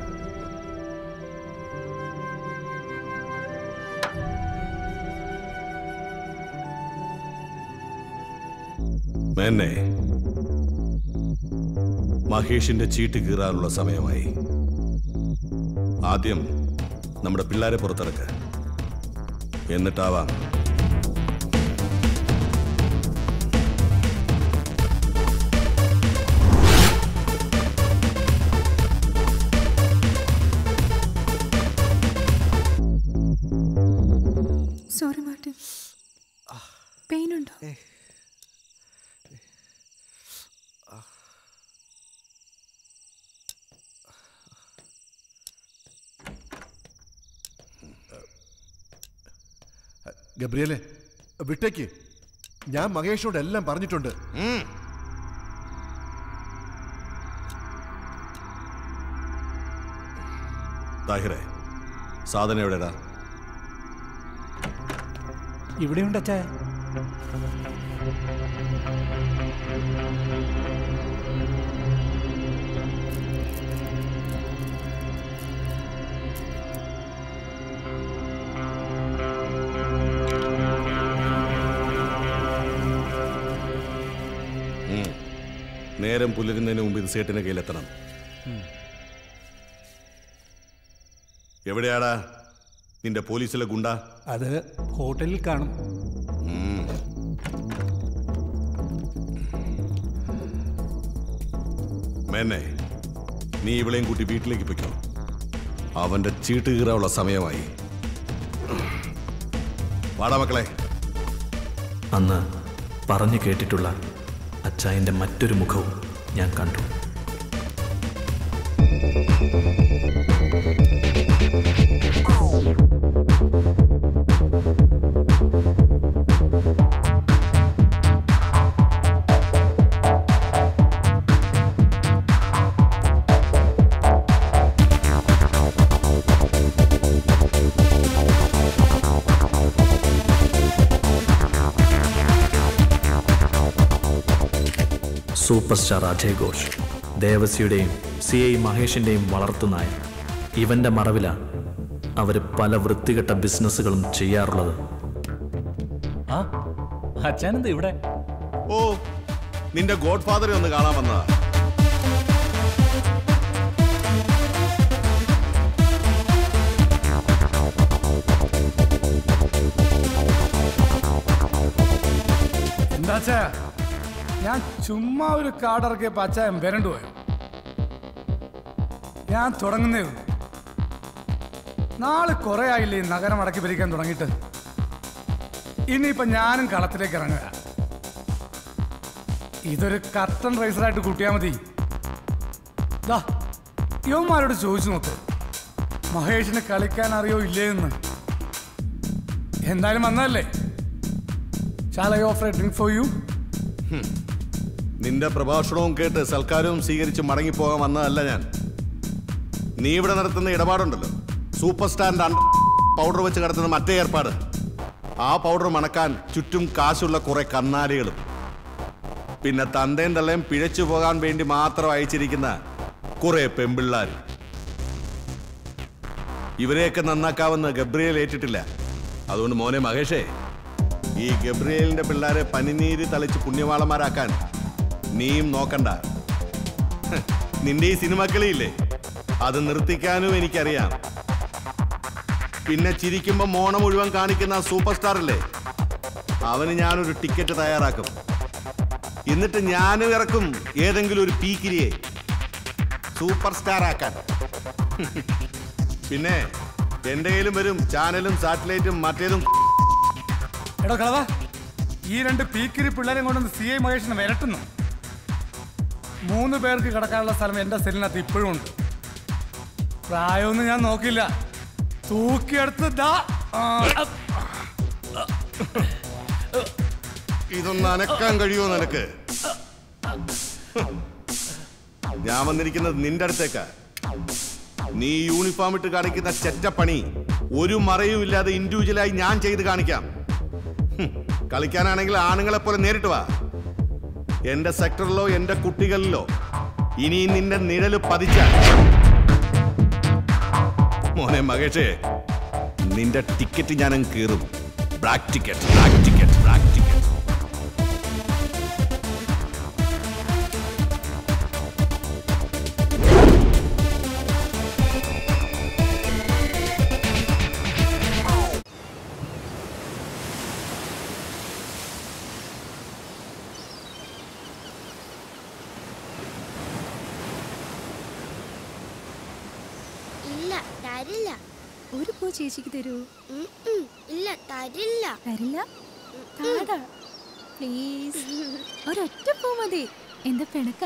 മേന്നെ, മഹേഷിന്റെ ചീട്ട് കീറാനുള്ള സമയമായി. ആദ്യം നമ്മുടെ പിള്ളേരെ പുറത്തിറക്കുക, എന്നിട്ടാവാം സോറി മാർട്ടിൻ. പെയിൻ ഉണ്ടോ? ഗബ്രിയലെ വിട്ടേക്ക്. ഞാൻ മഹേഷിനോട് എല്ലാം പറഞ്ഞിട്ടുണ്ട്. താഹിറേ, സാധനം എവിടെടാ? ഇവിടെയുണ്ട് അച്ചായ. നേരം പുലരുന്നതിന് മുമ്പ് ഇത് സേട്ടിന്റെ കയ്യിലെത്തണം. എവിടെയാടാ നിന്റെ പോലീസിലെ ഗുണ്ട? അത് ഹോട്ടലിൽ കാണും. മേനെ, നീ ഇവളെയും കൂട്ടി വീട്ടിലേക്ക് പൊയ്ക്കോ. അവന്റെ ചീട്ട് കീറാനുള്ള സമയമായി. വാടാ മക്കളെ. അന്ന് പറഞ്ഞു കേട്ടിട്ടുള്ള അച്ചായൻ്റെ മറ്റൊരു മുഖവും ഞാൻ കണ്ടു. സൂപ്പർ സ്റ്റാർ അജയ് ഘോഷ്, ദേവസിയുടെയും സി ഐ മഹേഷിൻ്റെയും വളർത്തുനായ. ഇവൻ്റെ മറവിലാണ് അവർ പല വൃത്തികെട്ട ബിസിനസ്സുകളും ചെയ്യാറുള്ളത്. ആ അച്ഛനെന്താ ഇവിടെ? ഓ, നിന്റെ ഗോഡ് ഫാദറെ ഒന്ന് കാണാൻ വന്നതാ. എന്താച്ചാ ഞാൻ ചുമ്മാ ഒരു കാർഡ് ഇറക്കിയപ്പോ അച്ചായം വരണ്ടു പോയോ? ഞാൻ തുടങ്ങുന്നേ ഉള്ളൂ. നാളെ കുറെ ആയില്ലേ ഈ നഗരം അടക്കി ഭരിക്കാൻ തുടങ്ങിയിട്ട്. ഇനിയിപ്പൊ ഞാനും കളത്തിലേക്ക് ഇറങ്ങുക. ഇതൊരു കർട്ടൻ റൈസറായിട്ട് കൂട്ടിയാൽ മതി. ദാ യുവന്മാരോട് ചോദിച്ചു നോക്ക്, മഹേഷിന് കളിക്കാൻ അറിയോ ഇല്ലേന്ന്. എന്തായാലും വന്നതല്ലേ. Shall I offer a drink for you? നിന്റെ പ്രഭാഷണവും കേട്ട് സൽക്കാരവും സ്വീകരിച്ച് മടങ്ങിപ്പോകാൻ വന്നതല്ല ഞാൻ. നീ ഇവിടെ നടത്തുന്ന ഇടപാടുണ്ടല്ലോ, സൂപ്പർ സ്റ്റാറിന്റെ പൗഡർ വെച്ച് കിടത്തുന്ന മറ്റേ ഏർപ്പാട്. ആ പൗഡർ മണക്കാൻ ചുറ്റും കാശുള്ള കുറെ കന്നാലികളും പിന്നെ തന്തയും തള്ളയും പിഴച്ചു പോകാൻ വേണ്ടി മാത്രം അയച്ചിരിക്കുന്ന കുറെ പെമ്പിള്ളാരും. ഇവരെയൊക്കെ നന്നാക്കാവുന്ന ഗബ്രിയേൽ ഏറ്റിട്ടില്ല. അതുകൊണ്ട് മോനെ മഹേഷേ, ഈ ഗബ്രിയേലിന്റെ പിള്ളേരെ പനിനീര് തളിച്ച് പുണ്യവാളന്മാരാക്കാൻ നീയും നോക്കണ്ട. നിന്റെ ഈ സിനിമക്കളിയില്ലേ, അത് നിർത്തിക്കാനും എനിക്കറിയാം. പിന്നെ ചിരിക്കുമ്പോ മോണ മുഴുവൻ കാണിക്കുന്ന സൂപ്പർ സ്റ്റാർ ഇല്ലേ, അവന് ഞാനൊരു ടിക്കറ്റ് തയ്യാറാക്കും. എന്നിട്ട് ഞാനും ഇറക്കും ഏതെങ്കിലും ഒരു പീക്കിരിയെ സൂപ്പർ സ്റ്റാർ ആക്കാൻ. പിന്നെ എന്റെ കയ്യിലും വരും ചാനലും സാറ്റലൈറ്റും മറ്റേതും. എടോ കളവ, ഈ രണ്ട് പീക്കിരി പിള്ളേരെ കൊണ്ടൊന്ന് സി ഐ മഹേഷിനെ വരട്ടുന്നു. മൂന്ന് പേർക്ക് കിടക്കാനുള്ള സ്ഥലം എന്റെ സെല്ലിനകത്ത് ഇപ്പോഴും ഉണ്ട്. പ്രായമൊന്നും ഞാൻ നോക്കില്ല, തൂക്കിയെടുത്ത് ഇതൊന്ന് അനക്കാൻ കഴിയുമോ നിനക്ക്? ഞാൻ വന്നിരിക്കുന്നത് നിന്റെ അടുത്തേക്കാ. നീ യൂണിഫോം ഇട്ട് കാണിക്കുന്ന ചെറ്റപ്പണി ഒരു മറയും ഇല്ലാതെ ഇൻഡിവിജ്വലായി ഞാൻ ചെയ്ത് കാണിക്കാം. കളിക്കാനാണെങ്കിൽ ആണുങ്ങളെ പോലെ നേരിട്ട് വാ. എന്റെ സെക്ടറിലോ എന്റെ കുട്ടികളിലോ ഇനിയും നിന്റെ നിഴല് പതിച്ചാൽ മോനെ മകേഷേ, നിന്റെ ടിക്കറ്റ് ഞാനും കീറും. Black ticket, black ticket, black ticket. ഒരു പൂ ചേച്ചിക്ക് തരൂ? ഇല്ല, തരില്ല. തരില്ല? താടാ പ്ലീസ്. ഒരൊറ്റ പൂ മതി. എന്താ പിണക്ക?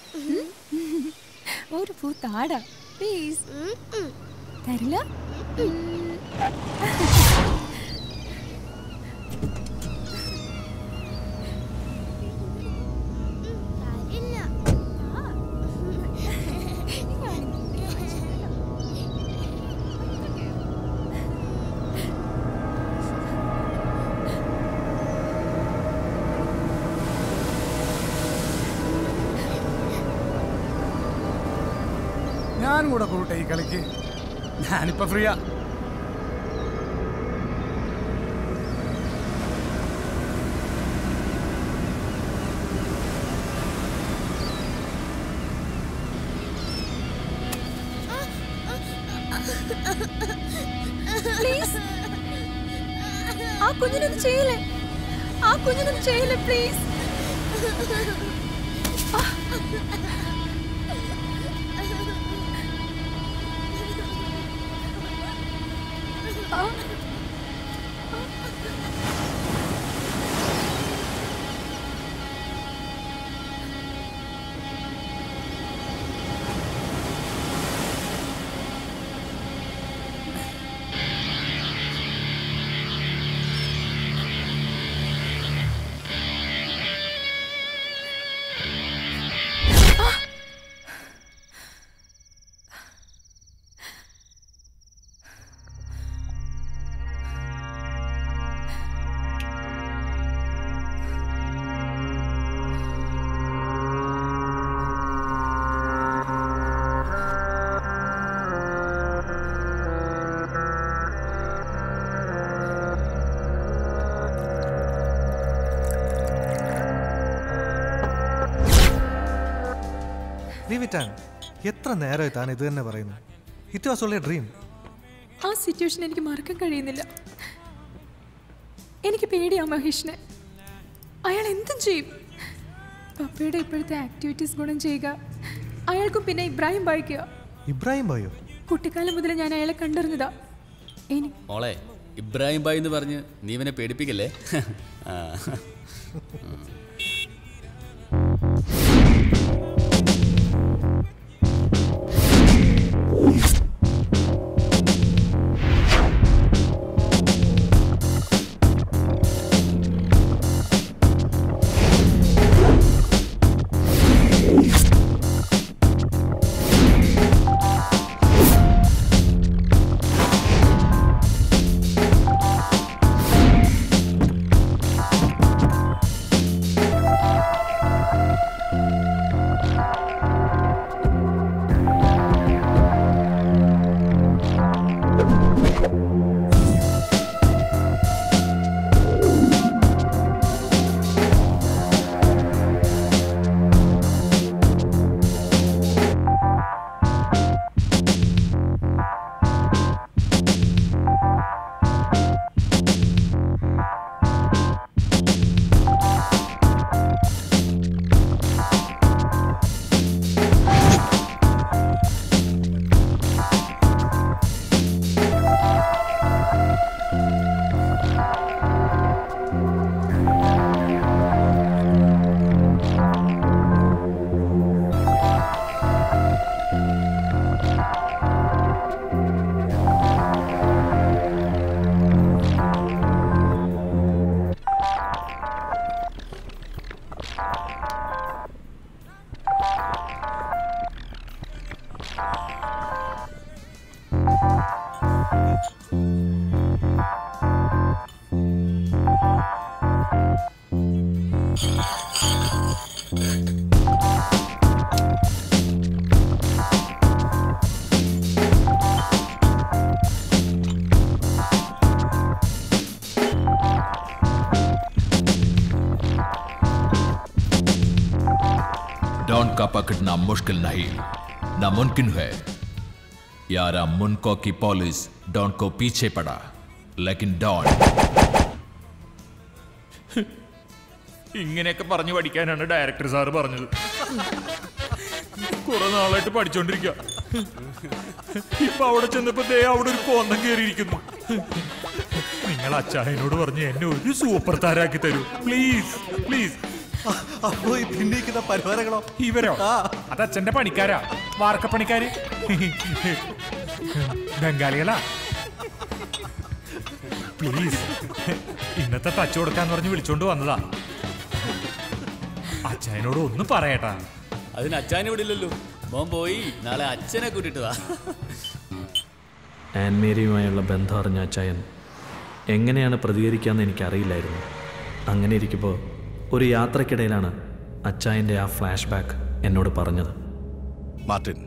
ഒരു പൂ താടാ പ്ലീസ്. തരില്ല? ഞാനും കൂടെ കൂട്ടെ ഈ കളിക്ക്. ഞാനിപ്പോ ഫ്രീയാ. പ്ലീസ്, ആ കുഞ്ഞിനൊന്നും ചെയ്യില്ലേ, ആ കുഞ്ഞിനൊന്നും ചെയ്യില്ലേ പ്ലീസ്. എത്ര നേരമായി താൻ ഇത് തന്നെ പറയുന്നു? It was only a dream. ആ സിറ്റുവേഷൻ എനിക്ക് മറക്കാൻ കഴിയുന്നില്ല. എനിക്ക് പേടിയാ മഹേഷിനെ. അയാൾ എന്തും ചെയ്യും. പപ്പയുടെ ഇപ്പോഴത്തെ ആക്ടിവിറ്റീസ് ഗുണം ചെയ്യുക, അയാൾക്കും പിന്നെ ഇബ്രാഹിം ബായിക്കുക. ഇബ്രാഹിം ബായോ? കുട്ടിക്കാലം മുതൽ ഞാൻ അയാളെ കണ്ടിരുന്നതാ. മോളെ, ഇബ്രാഹിം ബായ് എന്ന് പറഞ്ഞ് നീ ഇവനെ പേടിപ്പിക്കല്ലേ. डॉन का पकड़ना मुश्किल नहीं, नामुमकिन है यारा। मुनको की पुलिस डॉन को पीछे पड़ा, लेकिन डॉन ഇങ്ങനെയൊക്കെ പറഞ്ഞു പഠിക്കാനാണ് ഡയറക്ടർ സാറ് പറഞ്ഞത്. കുറെ നാളായിട്ട് പഠിച്ചോണ്ടിരിക്കുക. ഇപ്പൊ അവിടെ ചെന്നപ്പോ ദേ അവിടെ ഒരു കോന്തം കയറിയിരിക്കുന്നു. നിങ്ങൾ അച്ചായനോട് പറഞ്ഞ് എന്നെ ഒരു സൂപ്പർ താരാക്കി തരൂ പ്ലീസ് പ്ലീസ്. അപ്പോ ഈ പിന്നിക്കുന്ന പരിവാരങ്ങളോ? ഇവരോ? അത് അച്ഛന്റെ പണിക്കാരാ, വാർക്കപ്പണിക്കാര്, ബംഗാളികളാ. പ്ലീസ് ഇന്നത്തെ തച്ചു കൊടുക്കാന്ന് പറഞ്ഞ് വിളിച്ചോണ്ട് വന്നതാ. അച്ചായനോട് ഒന്നും പറയട്ടാ. അതിന് അച്ചായനെ വിടില്ലല്ലോ. മോൻ പോയി നാളെ അച്ഛനെ കൂട്ടിട്ട് വാ. ആൻമേരിയുമായുള്ള ബന്ധം അറിഞ്ഞ അച്ചായൻ എങ്ങനെയാണ് പ്രതികരിക്കാമെന്ന് എനിക്കറിയില്ലായിരുന്നു. അങ്ങനെ ഇരിക്കുമ്പോൾ ഒരു യാത്രക്കിടയിലാണ് അച്ചായൻ്റെ ആ ഫ്ലാഷ് ബാക്ക് എന്നോട് പറഞ്ഞത്. മാർട്ടിൻ,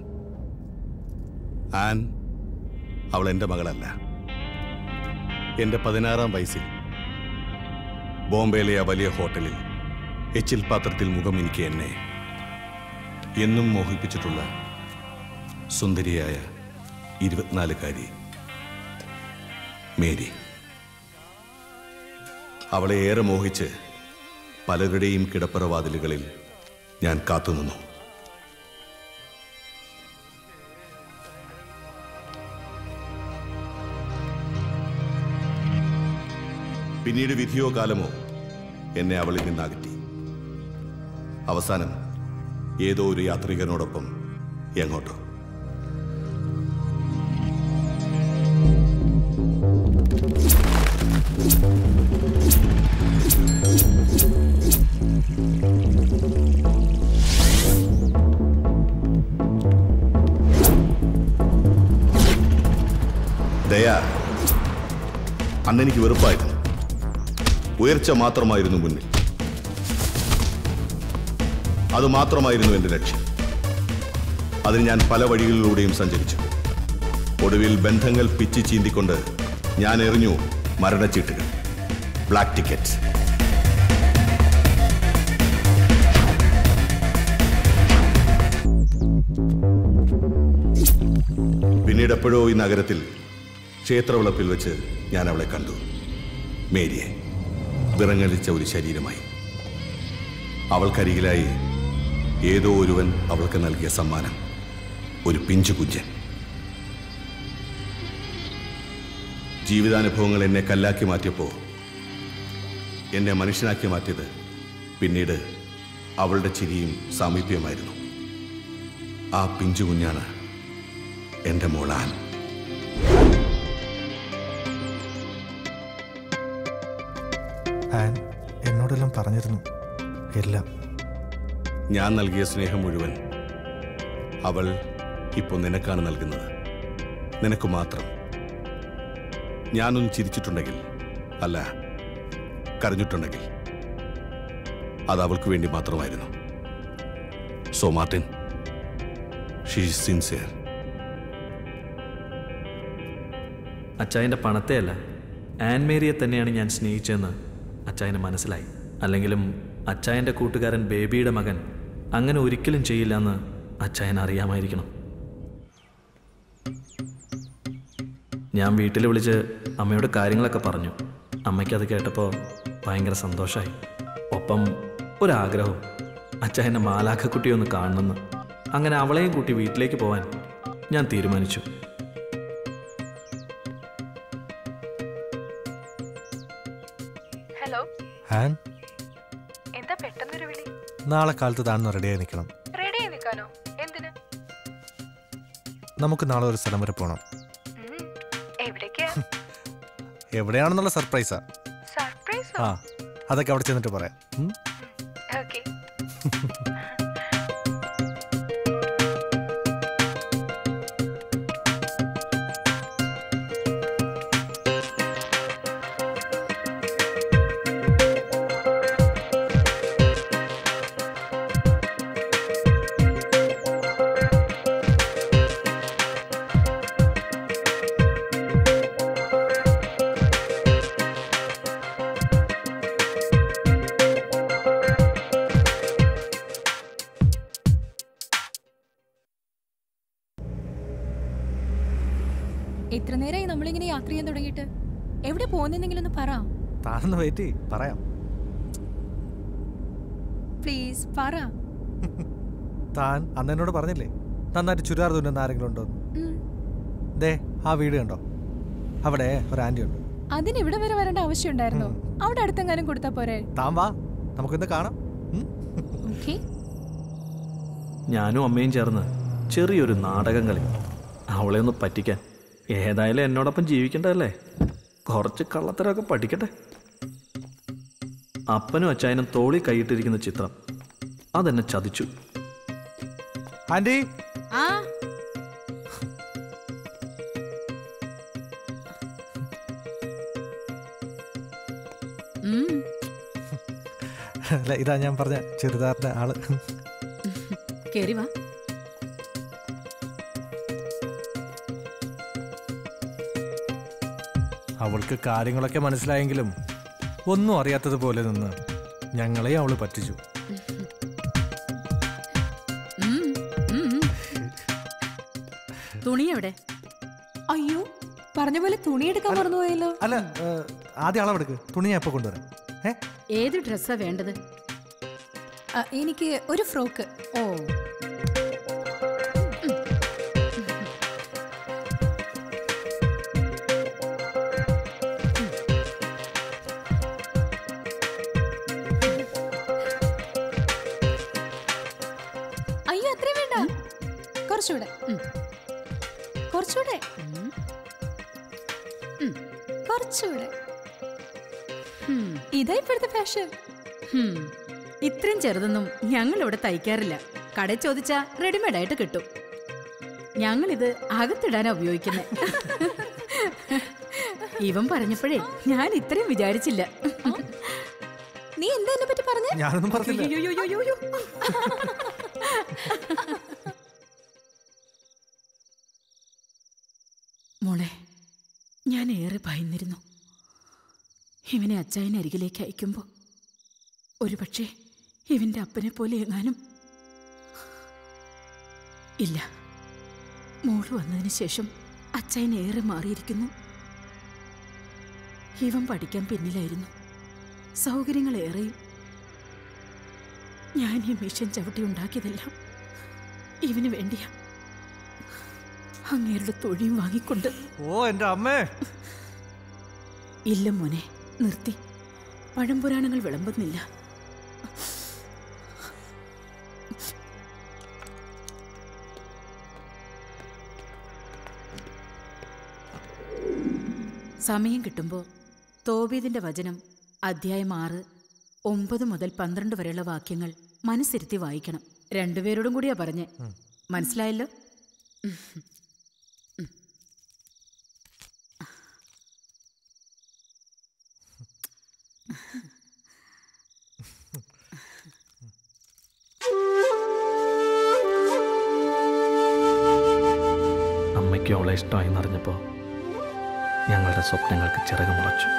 ആൻ അവൾ എൻ്റെ മകളല്ല. എൻ്റെ പതിനാറാം വയസ്സിൽ ബോംബെയിലെ ആ വലിയ ഹോട്ടലിൽ എച്ചിൽ പാത്രത്തിൽ മുഖം എനിക്ക് എന്നെ എന്നും മോഹിപ്പിച്ചിട്ടുള്ള സുന്ദരിയായ ഇരുപത്തിനാലുകാരി മേരി. അവളെ ഏറെ മോഹിച്ച് പലരുടെയും കിടപ്പറവാതിലുകളിൽ ഞാൻ കാത്തുനിന്നു. പിന്നീട് വിധിയോ കാലമോ എന്നെ അവളിൽ നിന്നകറ്റി. അവസാനം ഏതോ ഒരു യാത്രികനോടൊപ്പം എങ്ങോട്ടോ. ദയ, അന്നെനിക്ക് വെറുപ്പായിരുന്നു. ഉയർച്ച മാത്രമായിരുന്നു മുന്നിൽ. അത് മാത്രമായിരുന്നു എൻ്റെ ലക്ഷ്യം. അതിന് ഞാൻ പല വഴികളിലൂടെയും സഞ്ചരിച്ചു. ഒടുവിൽ ബന്ധങ്ങൾ പിച്ചി ചീന്തിക്കൊണ്ട് ഞാൻ എറിഞ്ഞു മരണച്ചീട്ടുകൾ, ബ്ലാക്ക് ടിക്കറ്റ്. പിന്നീട് എപ്പോഴോ ഈ നഗരത്തിൽ ക്ഷേത്രവിളപ്പിൽ വെച്ച് ഞാൻ അവളെ കണ്ടു. മേരിയെ, വിറങ്ങലിച്ച ഒരു ശരീരമായി. അവൾക്കരികിലായി ഏതോ ഒരുവൻ അവൾക്ക് നൽകിയ സമ്മാനം, ഒരു പിഞ്ചു കുഞ്ഞൻ. ജീവിതാനുഭവങ്ങൾ എന്നെ കല്ലാക്കി മാറ്റിയപ്പോൾ എന്നെ മനുഷ്യനാക്കി മാറ്റിയത് പിന്നീട് അവളുടെ ചിരിയും സാമീപ്യമായിരുന്നു. ആ പിഞ്ചു കുഞ്ഞാണ് എൻ്റെ മോളാൻ. ആൻ എന്നോടെല്ലാം പറഞ്ഞിരുന്നു എല്ലാം. ഞാൻ നൽകിയ സ്നേഹം മുഴുവൻ അവൾ ഇപ്പോൾ നിനക്കാണ് നൽകുന്നത്. നിനക്ക് മാത്രം. ഞാനൊന്ന് ചിരിച്ചിട്ടുണ്ടെങ്കിൽ, അല്ല കരഞ്ഞിട്ടുണ്ടെങ്കിൽ, അത് അവൾക്ക് വേണ്ടി മാത്രമായിരുന്നു. So Martin, she is sincere. അച്ചായൻ്റെ പണത്തെയല്ല, ആൻമേരിയെ തന്നെയാണ് ഞാൻ സ്നേഹിച്ചതെന്ന് അച്ചായന് മനസ്സിലായി. അല്ലെങ്കിലും അച്ചായൻ്റെ കൂട്ടുകാരൻ ബേബിയുടെ മകൻ അങ്ങനെ ഒരിക്കലും ചെയ്യില്ല എന്ന് അച്ചായൻ അറിയാമായിരിക്കണം. ഞാൻ വീട്ടിൽ വിളിച്ച് അമ്മയോട് കാര്യങ്ങളൊക്കെ പറഞ്ഞു. അമ്മയ്ക്കത് കേട്ടപ്പോൾ ഭയങ്കര സന്തോഷമായി. ഒപ്പം ഒരാഗ്രഹവും, അച്ചായൻ്റെ മാലാഖക്കുട്ടിയെ ഒന്ന് കാണണമെന്ന്. അങ്ങനെ അവളെയും കൂട്ടി വീട്ടിലേക്ക് പോകാൻ ഞാൻ തീരുമാനിച്ചു. ഹലോ ആൻ, എന്താ പെട്ടെന്നൊരു വിളി? നാളെ കാലത്ത് താഴ്ന്ന് റെഡിയായി നിൽക്കണം. റെഡിയായി നിൽക്കാനോ? എന്തിന്? നമുക്ക് നാളെ ഒരു സ്ഥലം വരെ പോകണം. എവിടേക്കാ? എവിടെയാണെന്നുള്ള സർപ്രൈസാ. സർപ്രൈസ്? ആ, അതൊക്കെ അവിടെ ചെന്നിട്ട് പറയാം. ഉം? ഓക്കേ. എത്ര നേരമായി നമ്മളിങ്ങനെ യാത്ര ചെയ്യാൻ തുടങ്ങിയിട്ട്? എവിടെ പോകുന്നെങ്കിലും ഒന്ന് പറ. താഴ്ന്ന് വെയിറ്റ് ചെയ്യ്, പറയാം. പ്ലീസ് പറ. താൻ അന്ന് എന്നോട് പറഞ്ഞില്ലേ നന്നായിട്ട് ചുരിദാർ തുന്നുന്ന ആരെങ്കിലും ഉണ്ടോ? ദേ ആ വീട് കണ്ടോ? അവിടെ ഒരു ആന്റി ഉണ്ട്. അതിന് ഇവിടെ വരെ വരേണ്ട ആവശ്യം ഉണ്ടായിരുന്നോ? അവിടെ അടുത്തെങ്ങാനും കൊടുത്താ പോരെ? താൻ വാ, നമുക്കിന്ന് കാണാം. ഞാനും അമ്മയും ചേർന്ന് ചെറിയൊരു നാടകം കളി, അവളെ ഒന്ന് പറ്റിക്കാൻ. ഏതായാലും എന്നോടൊപ്പം ജീവിക്കണ്ടല്ലേ, കുറച്ച് കള്ളത്തരമൊക്കെ പഠിക്കട്ടെ. അപ്പനും അച്ചായനും തോളി കൈയിട്ടിരിക്കുന്ന ചിത്രം അതെന്നെ ചതിച്ചു. ആന്റി, ആ അല്ല, ഇതാ ഞാൻ പറഞ്ഞ ചെറുതാറിന്റെ ആള്. കേറി വാ. അവൾക്ക് കാര്യങ്ങളൊക്കെ മനസ്സിലായെങ്കിലും ഒന്നും അറിയാത്തതുപോലെ നിന്ന് ഞങ്ങളെയും അവള് പറ്റിച്ചു. തുണി എവിടെ? അയ്യോ, പറഞ്ഞ പോലെ തുണി എടുക്കാൻ മറന്നുപോയല്ലോ. അല്ല, ആദ്യം അളവെടുക്ക്, തുണി ഞാൻ എപ്പോ കൊണ്ടുവരാം. ഏത് ഡ്രസ്സാ വേണ്ടത്? എനിക്ക് ഒരു ഫ്രോക്ക്. ഓ, കുറച്ചുകൂടെ കുറച്ചുകൂടെ കുറച്ചുകൂടെ. ഇതാ ഇപ്പോഴത്തെ ഫാഷൻ. ഇത്രയും ചെറുതൊന്നും ഞങ്ങൾ ഇവിടെ തയ്ക്കാറില്ല. കടയിൽ ചോദിച്ചാ റെഡിമെയ്ഡ് ആയിട്ട് കിട്ടും. ഞങ്ങൾ ഇത് അകത്തിടാനാ ഉപയോഗിക്കുന്നത്. ഇവൻ പറഞ്ഞപ്പോഴേ ഞാൻ ഇത്രയും വിചാരിച്ചില്ല. നീ എന്താ എന്നെ പറ്റി പറഞ്ഞേ? ഞാനൊന്നും പറഞ്ഞില്ല. അയ്യോയ്യോയ്യോയ്യോ. മോളെ, ഞാൻ ഏറെ ഭയന്നിരുന്നു. ഇവനെ അച്ചായനരികിലേക്ക് അയക്കുമ്പോൾ ഒരുപക്ഷെ ഇവന്റെ അപ്പനെ പോലെ എങ്ങാനും. ഇല്ല, മോള് വന്നതിന് ശേഷം അച്ചായൻ ഏറെ മാറിയിരിക്കുന്നു. ഇവൻ പഠിക്കാൻ പിന്നിലായിരുന്നു, സൗകര്യങ്ങളേറെയും. ഞാൻ ഈ മിഷൻ ചവിട്ടി ഉണ്ടാക്കിയതെല്ലാം ഇവന് വേണ്ടിയാ. അങ്ങേരുടെ തൊഴിയും വാങ്ങിക്കൊണ്ട്. ഓ എന്റെ അമ്മേ. ഇല്ല മോനെ, നിർത്തി. പഴംപുരാണങ്ങൾ വിളമ്പുന്നില്ല. സമയം കിട്ടുമ്പോൾ തോബീദിന്റെ വചനം അധ്യായം ആറ് ഒമ്പത് മുതൽ പന്ത്രണ്ട് വരെയുള്ള വാക്യങ്ങൾ മനസ്സിരുത്തി വായിക്കണം. രണ്ടുപേരോടും കൂടിയാ പറഞ്ഞേ. മനസ്സിലായല്ലോ? അമ്മയ്ക്ക് അവളെ ഇഷ്ടമായി എന്നറിഞ്ഞപ്പോൾ ഞങ്ങളുടെ സ്വപ്നങ്ങൾക്ക് ചിറക് മുളച്ചു.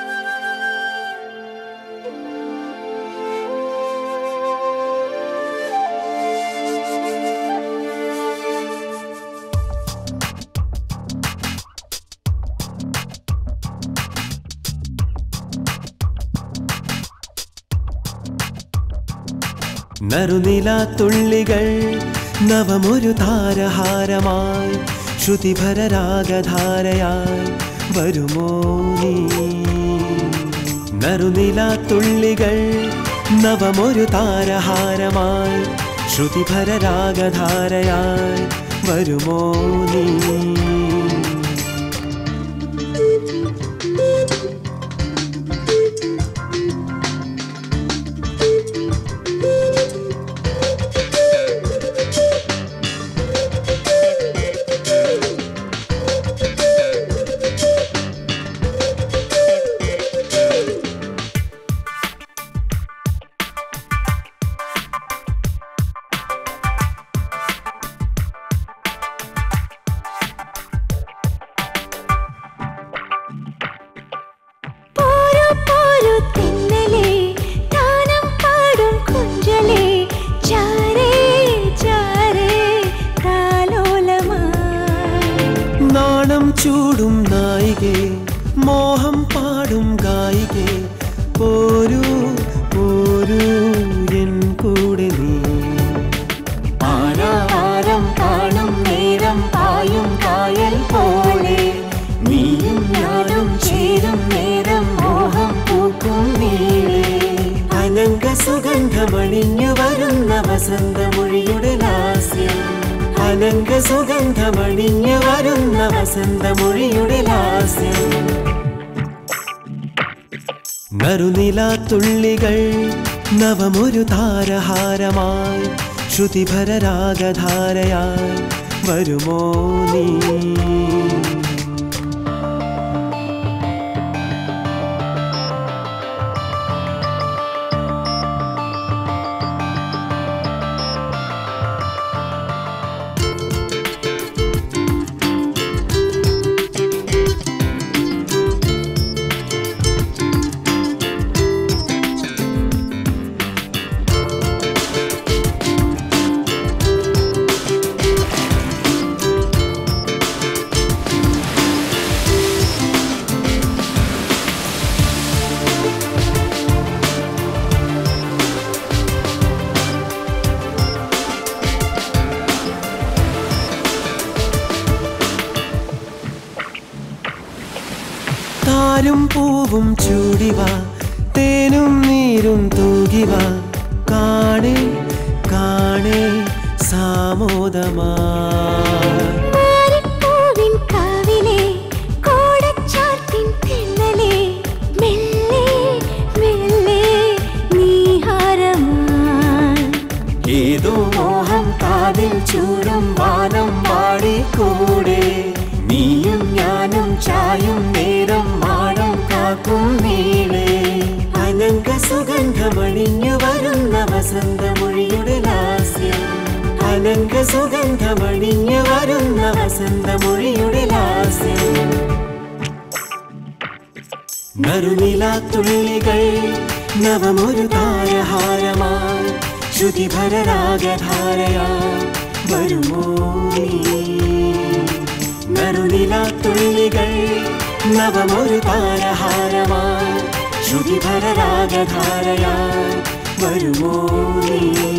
നറുനിലാത്തുള്ളികൾ നവമൊരു താരഹാരമായി ശ്രുതിഭരരാഗധാരയായി വരുമോ നീ? നറുനിലാത്തുള്ളികൾ നവമൊരു താരഹാരമായി ശ്രുതിഭരരാഗധാരയായി വരുമോ നീ? ചൂടും നായികേ മോഹം പാടും ഗായികേ പോരൂ പോരൂ എൻ കൂടെ നീ. ആരാവാരം കാണും നേരം പായും കായൽ പോലെ നീയും ഞാനും ചേരും നേരം മോഹം പൂക്കും നീളേ. അനങ്ക സുഗന്ധമണിഞ്ഞു വരുന്ന വസന്തമൊഴിയുടെ ലാസ്യം. അനങ്ക സുഗന്ധമണിഞ്ഞു വരുന്ന വസന്തമൊഴിയുടെ ലാസ്യം. നറുനിലാത്തുള്ളികൾ നവമൊരു താരഹാരമായി ശ്രുതിഭരരാഗധാരയായി വരുമോ നീ? താരും പൂവും ചൂടിവാ തേനും നീരും തൂകിവാ കാണേ കാണേ സാമോദമാ മാറിപ്പൂവിൻ കാവിലെ കോടച്ചാത്തിൻ തെന്നലെ മെല്ലെ മെല്ലെ നീഹാരമായി ഏതോ മോഹം കാതിൽ ചൂടും വാനം പാടിക്കൂടെ നീയും ഞാനും ചായും നേരം മാടം കാക്കും നീളെ അനങ്ക സുഗന്ധമണിഞ്ഞു വരുന്ന വസന്തമൊഴിയുടെ ലാസ്യം അനങ്ക സുഗന്ധമണിഞ്ഞു വരുന്ന വസന്തമൊഴിയുടെ ലാസ്യം നറുനിലാത്തുള്ളികൾ നവമൊരു താരഹാരമായി ശ്രുതിഭരരാഗധാരയായി വരുമോ നീ നറുനിലാത്തുള്ളികൾ നവമൊരു താരഹാരമായി ശ്രുതിഭരരാഗധാരയായി വരുമോ നീ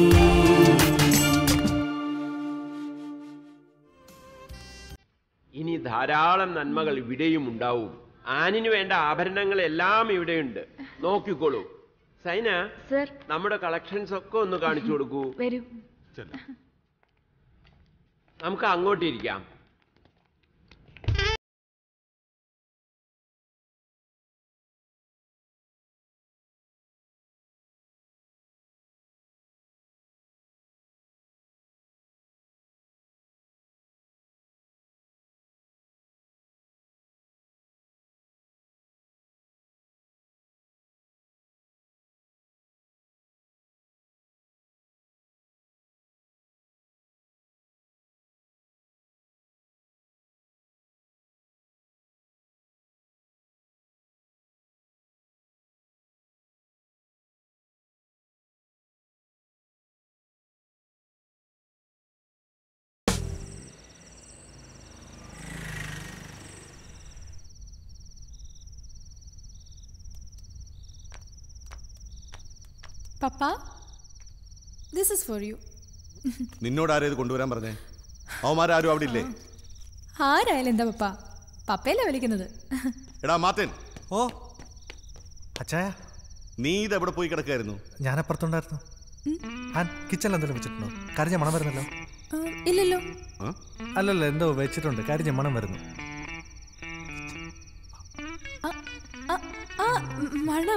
ഇനി ധാരാളം നന്മകൾ ഇവിടെയും ഉണ്ടാവും. ആനിന് വേണ്ട ആഭരണങ്ങളെല്ലാം ഇവിടെയുണ്ട്, നോക്കിക്കോളൂ. സൈന സർ, നമ്മുടെ കളക്ഷൻസ് ഒക്കെ ഒന്ന് കാണിച്ചു കൊടുക്കൂ. വരൂ. നമുക്ക് അങ്ങോട്ടിരിക്കാം. പപ്പ, this is for you. നിന്നോട് ആരും ഇത് കൊണ്ടുവരാൻ പറഞ്ഞേ? അവന്മാരും അവിടെ ഇല്ലേ? ആരായാലും എന്താ പപ്പ, പപ്പയല്ലേ വിളിക്കുന്നത്. എടാ മാത്തൻ. ഓ അച്ചായ, നീ ഇത് എവിടെ പോയി കിടക്കായിരുന്നു? ഞാൻ അപ്പുറത്തുണ്ടായിരുന്നു. കിച്ചണിൽ എന്തെങ്കിലും വെച്ചിട്ടുണ്ടോ? കരിഞ്ഞ മണം വരുന്നല്ലോ. ഇല്ലല്ലോ. അല്ലല്ലോ, എന്തോ വെച്ചിട്ടുണ്ട്, കരിഞ്ഞ മണം വരുന്നു. മണം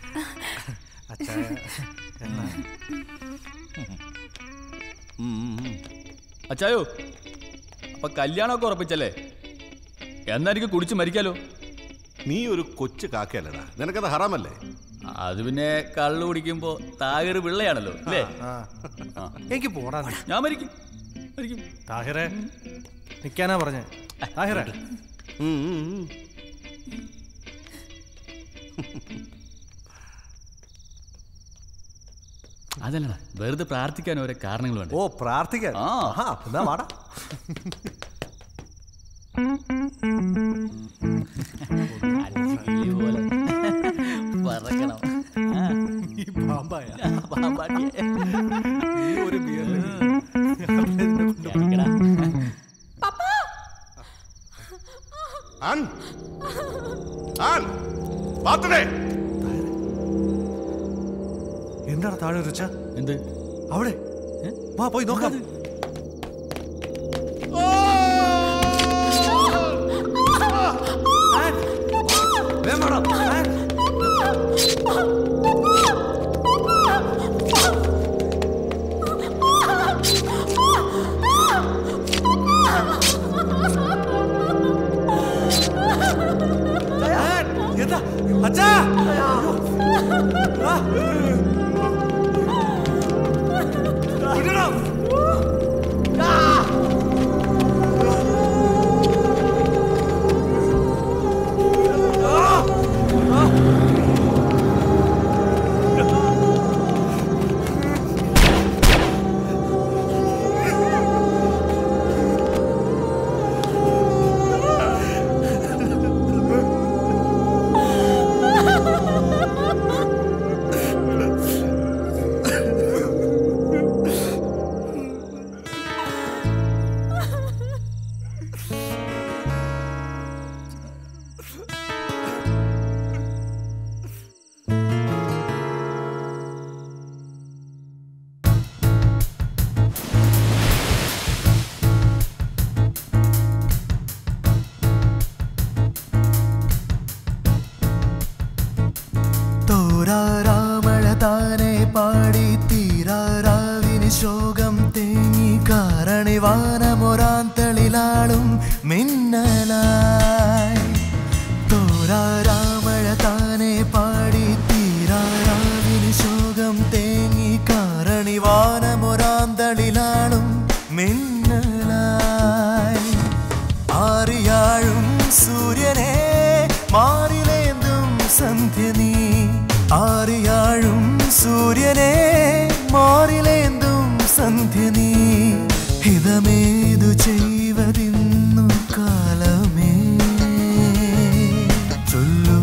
അച്ചായോ, അപ്പൊ കല്യാണമൊക്കെ ഉറപ്പിച്ചല്ലേ? എന്നാ എനിക്ക് കുടിച്ച് മരിക്കാലോ. നീ ഒരു കൊച്ചു കാക്കയല്ലടാ, നിനക്കത് ഹറാമല്ലേ? അത് പിന്നെ കള്ളു കുടിക്കുമ്പോ താഹിർ പിള്ളയാണല്ലോ അല്ലേ? എനിക്ക് പോടാ. ഞാൻ മരിക്കും മരിക്കും. താഹിറെ നിക്കാനാ പറഞ്ഞേ. താഹിറെ അതല്ലടാ, വെറുതെ പ്രാർത്ഥിക്കാൻ ഓരോ കാരണങ്ങൾ വേണ്ട. ഓ പ്രാർത്ഥിക്കാൻ. എന്നാ വാടാ. എന്താണ് താഴെ രുച? എന്ത് അവിടെ? വാ പോയി നോക്കാം. എന്താ അച്ഛാ? കാരണിവാനമൊരാന്തളിലാളും മിന്നലായി തോരാരാമഴ താനെ പാടി തീരാരാവിന് ശോകം തേങ്ങി കാരണിവാനമൊരാന്തളിലാളും മിന്നലായി ആറിയാഴും സൂര്യനെ മാറിലേന്തും സന്ധ്യ നീ ആറിയാഴും സൂര്യനെ മാറിലേന്തും സന്ധ്യ നീ ഹിതമേതു ചെയ്വതിന്നു കാലമേ ചൊല്ലൂ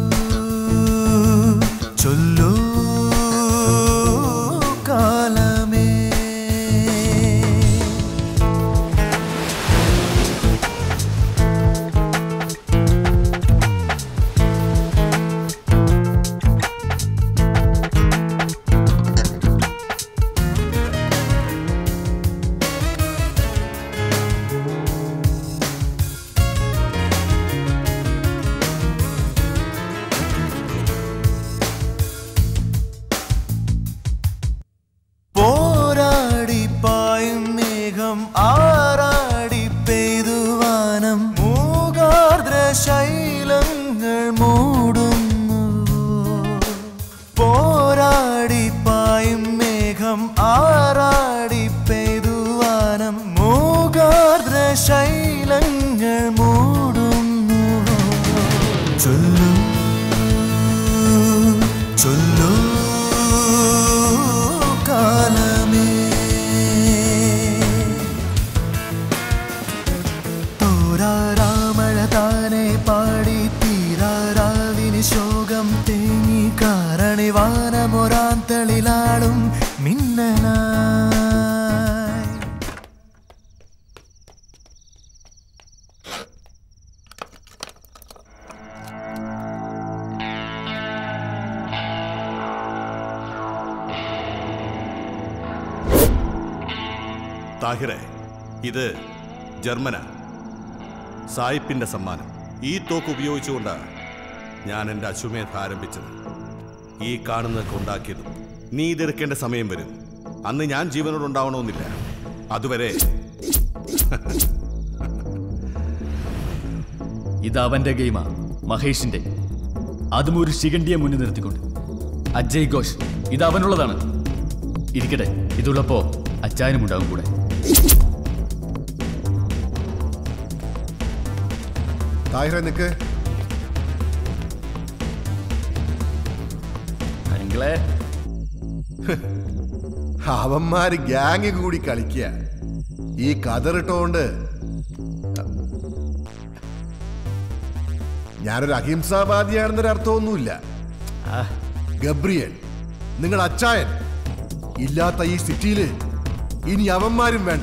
ചൊല്ലൂ കാലമേ ശൈലങ്ങൾ മൂടുന്നു പോരാടി പായും മേഘം ആറാടി പെയ്തുവാനം മൂകാർദ്ര ശൈലങ്ങൾ മൂടുന്നു ചൊല്ലൂ ചൊല്ലൂ കാലമേ തോരാരാമഴ താനെ പാടി തീരാരാവിന് ശോകം തേങ്ങി കാരണിവാനമൊരാന്തളിലാളും മിന്നലായി താഹിറെ, ഇത് ജർമ്മന സായിപ്പിന്റെ സമ്മാനം. ഈ തോക്ക് ഉപയോഗിച്ചുകൊണ്ടാണ് ഞാൻ എൻ്റെ അശ്വമേധ ആരംഭിച്ചത്. ഈ കാണുന്നതൊക്കെ ഉണ്ടാക്കിയതും. നീ ഇതെടുക്കേണ്ട സമയം വരും. അന്ന് ഞാൻ ജീവനോട് ഉണ്ടാവണമെന്നില്ല. അതുവരെ ഇത് അവന്റെ ഗെയിമാ, മഹേഷിന്റെ. അതും ഒരു ശിഖണ്ഡിയെ മുന്നിൽ നിർത്തിക്കൊണ്ട്. അജയ് ഘോഷ്, ഇത് അവനുള്ളതാണ്. ഇരിക്കട്ടെ, ഇതുള്ളപ്പോ അച്ചായനും ഉണ്ടാകും കൂടെ. താഹിറെ നിക്ക്. അവന്മാര് ഗ്യാങ് കൂടി കളിക്കുക. ഈ കതറിട്ടോണ്ട് ഞാനൊരു അഹിംസാവാദിയാണെന്നൊരു അർത്ഥമൊന്നുമില്ല. ഗബ്രിയേൽ, നിങ്ങൾ അച്ചായൻ ഇല്ലാത്ത ഈ സിറ്റിയില് ഇനി അവന്മാരും വേണ്ട.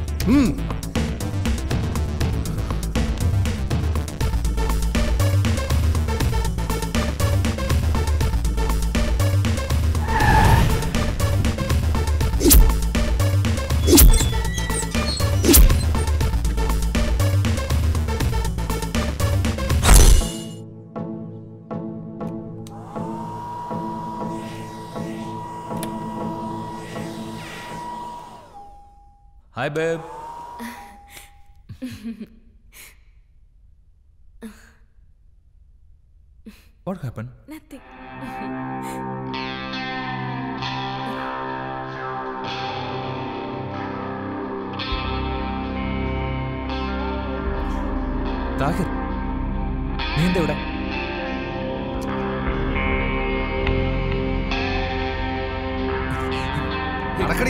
Hi, babe. What happened? Nothing. Thahir, നീ എന്താ ഇവിടെ? നടക്കടി.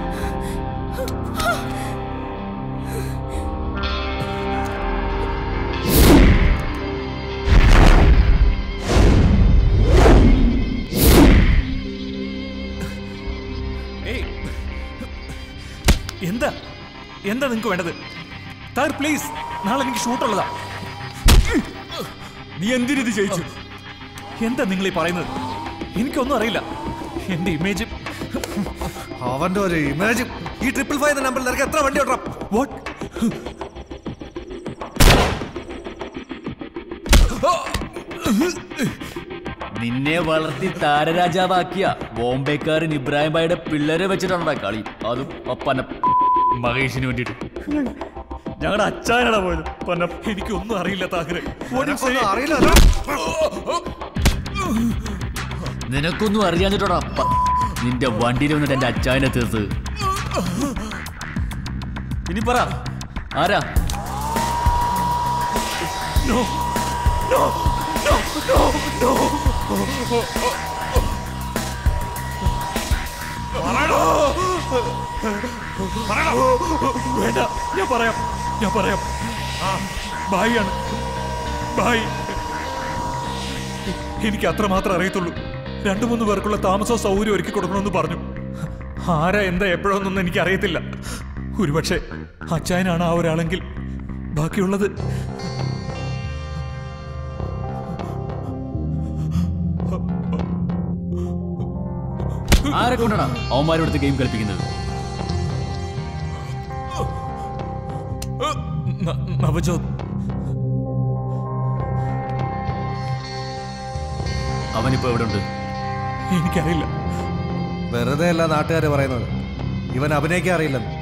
എന്താ എന്താ നിങ്ങക്ക് വേണ്ടത്? താഹിർ പ്ലീസ്, നാളെ എനിക്ക് ഷൂട്ടുള്ളതാ. നീ എന്തിനു ഇത് ചെയ്യിച്ചു? എന്താ നിങ്ങൾ ഈ പറയുന്നത്? എനിക്കൊന്നും അറിയില്ല. എന്റെ ഇമേജ്, അവന്റെ ഒരു ഇമേജ്. ഈ ട്രിപ്പിൾ ഫൈവ് എന്ന നമ്പറിൽ നിനക്ക് എത്ര വണ്ടി ഓടാം? വാട്ട്? നിന്നെ വളർത്തി താരരാജാവാക്കിയ ബോംബെക്കാരൻ ഇബ്രാഹിം ഭായിയുടെ പിള്ളേരെ വെച്ചിട്ടാണ് കളി. അതും ഒപ്പന. മഹേഷിന് വേണ്ടിയിട്ട്. ഞങ്ങളുടെ അച്ചായനടാ പോയത്. പൊന്നം എനിക്കൊന്നും അറിയില്ല താഹിറെ. നിനക്കൊന്നും അറിയാഞ്ഞിട്ടോടാ നിന്റെ വണ്ടിയിൽ വന്നിട്ട് എന്റെ അച്ചായനെ തീർത്ത്. ഇനി പറ ആരാ? No, no, no, no, no. വേണ്ട, ഞാൻ പറയാം ഞാൻ പറയാം ഭായി ആണ് ഭായി. എനിക്ക് അത്രമാത്രം അറിയത്തുള്ളൂ. രണ്ടു മൂന്ന് പേർക്കുള്ള താമസവും സൗകര്യം ഒരുക്കി കൊടുക്കണമെന്ന് പറഞ്ഞു. ആരാ എന്താ എപ്പോഴൊന്നും എനിക്ക് അറിയത്തില്ല. ഒരുപക്ഷെ അച്ചായനാണ് ആ ഒരാളെങ്കിൽ ബാക്കിയുള്ളത് ആരെ കൊണ്ടാണ് അവന്മാരോടത്ത് ഗെയിം കളിപ്പിക്കുന്നത്? നവജോത്. അവനിപ്പോ എവിടെ ഉണ്ട്? എനിക്കറിയില്ല. വെറുതെ അല്ല നാട്ടുകാര് പറയുന്നത്, ഇവൻ അഭിനയിക്കാൻ അറിയില്ലെന്ന്.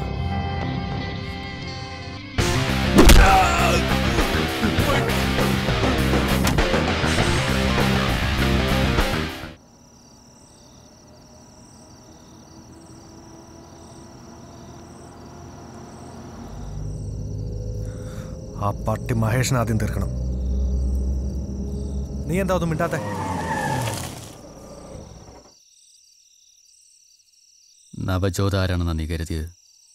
ആ പട്ടി മഹേഷിനെ ആദ്യം തീർക്കണം. നീ എന്താ ഒന്നും മിണ്ടാത്തെ? നവജോത് ആരാണെന്നാ നീ കരുതിയത്?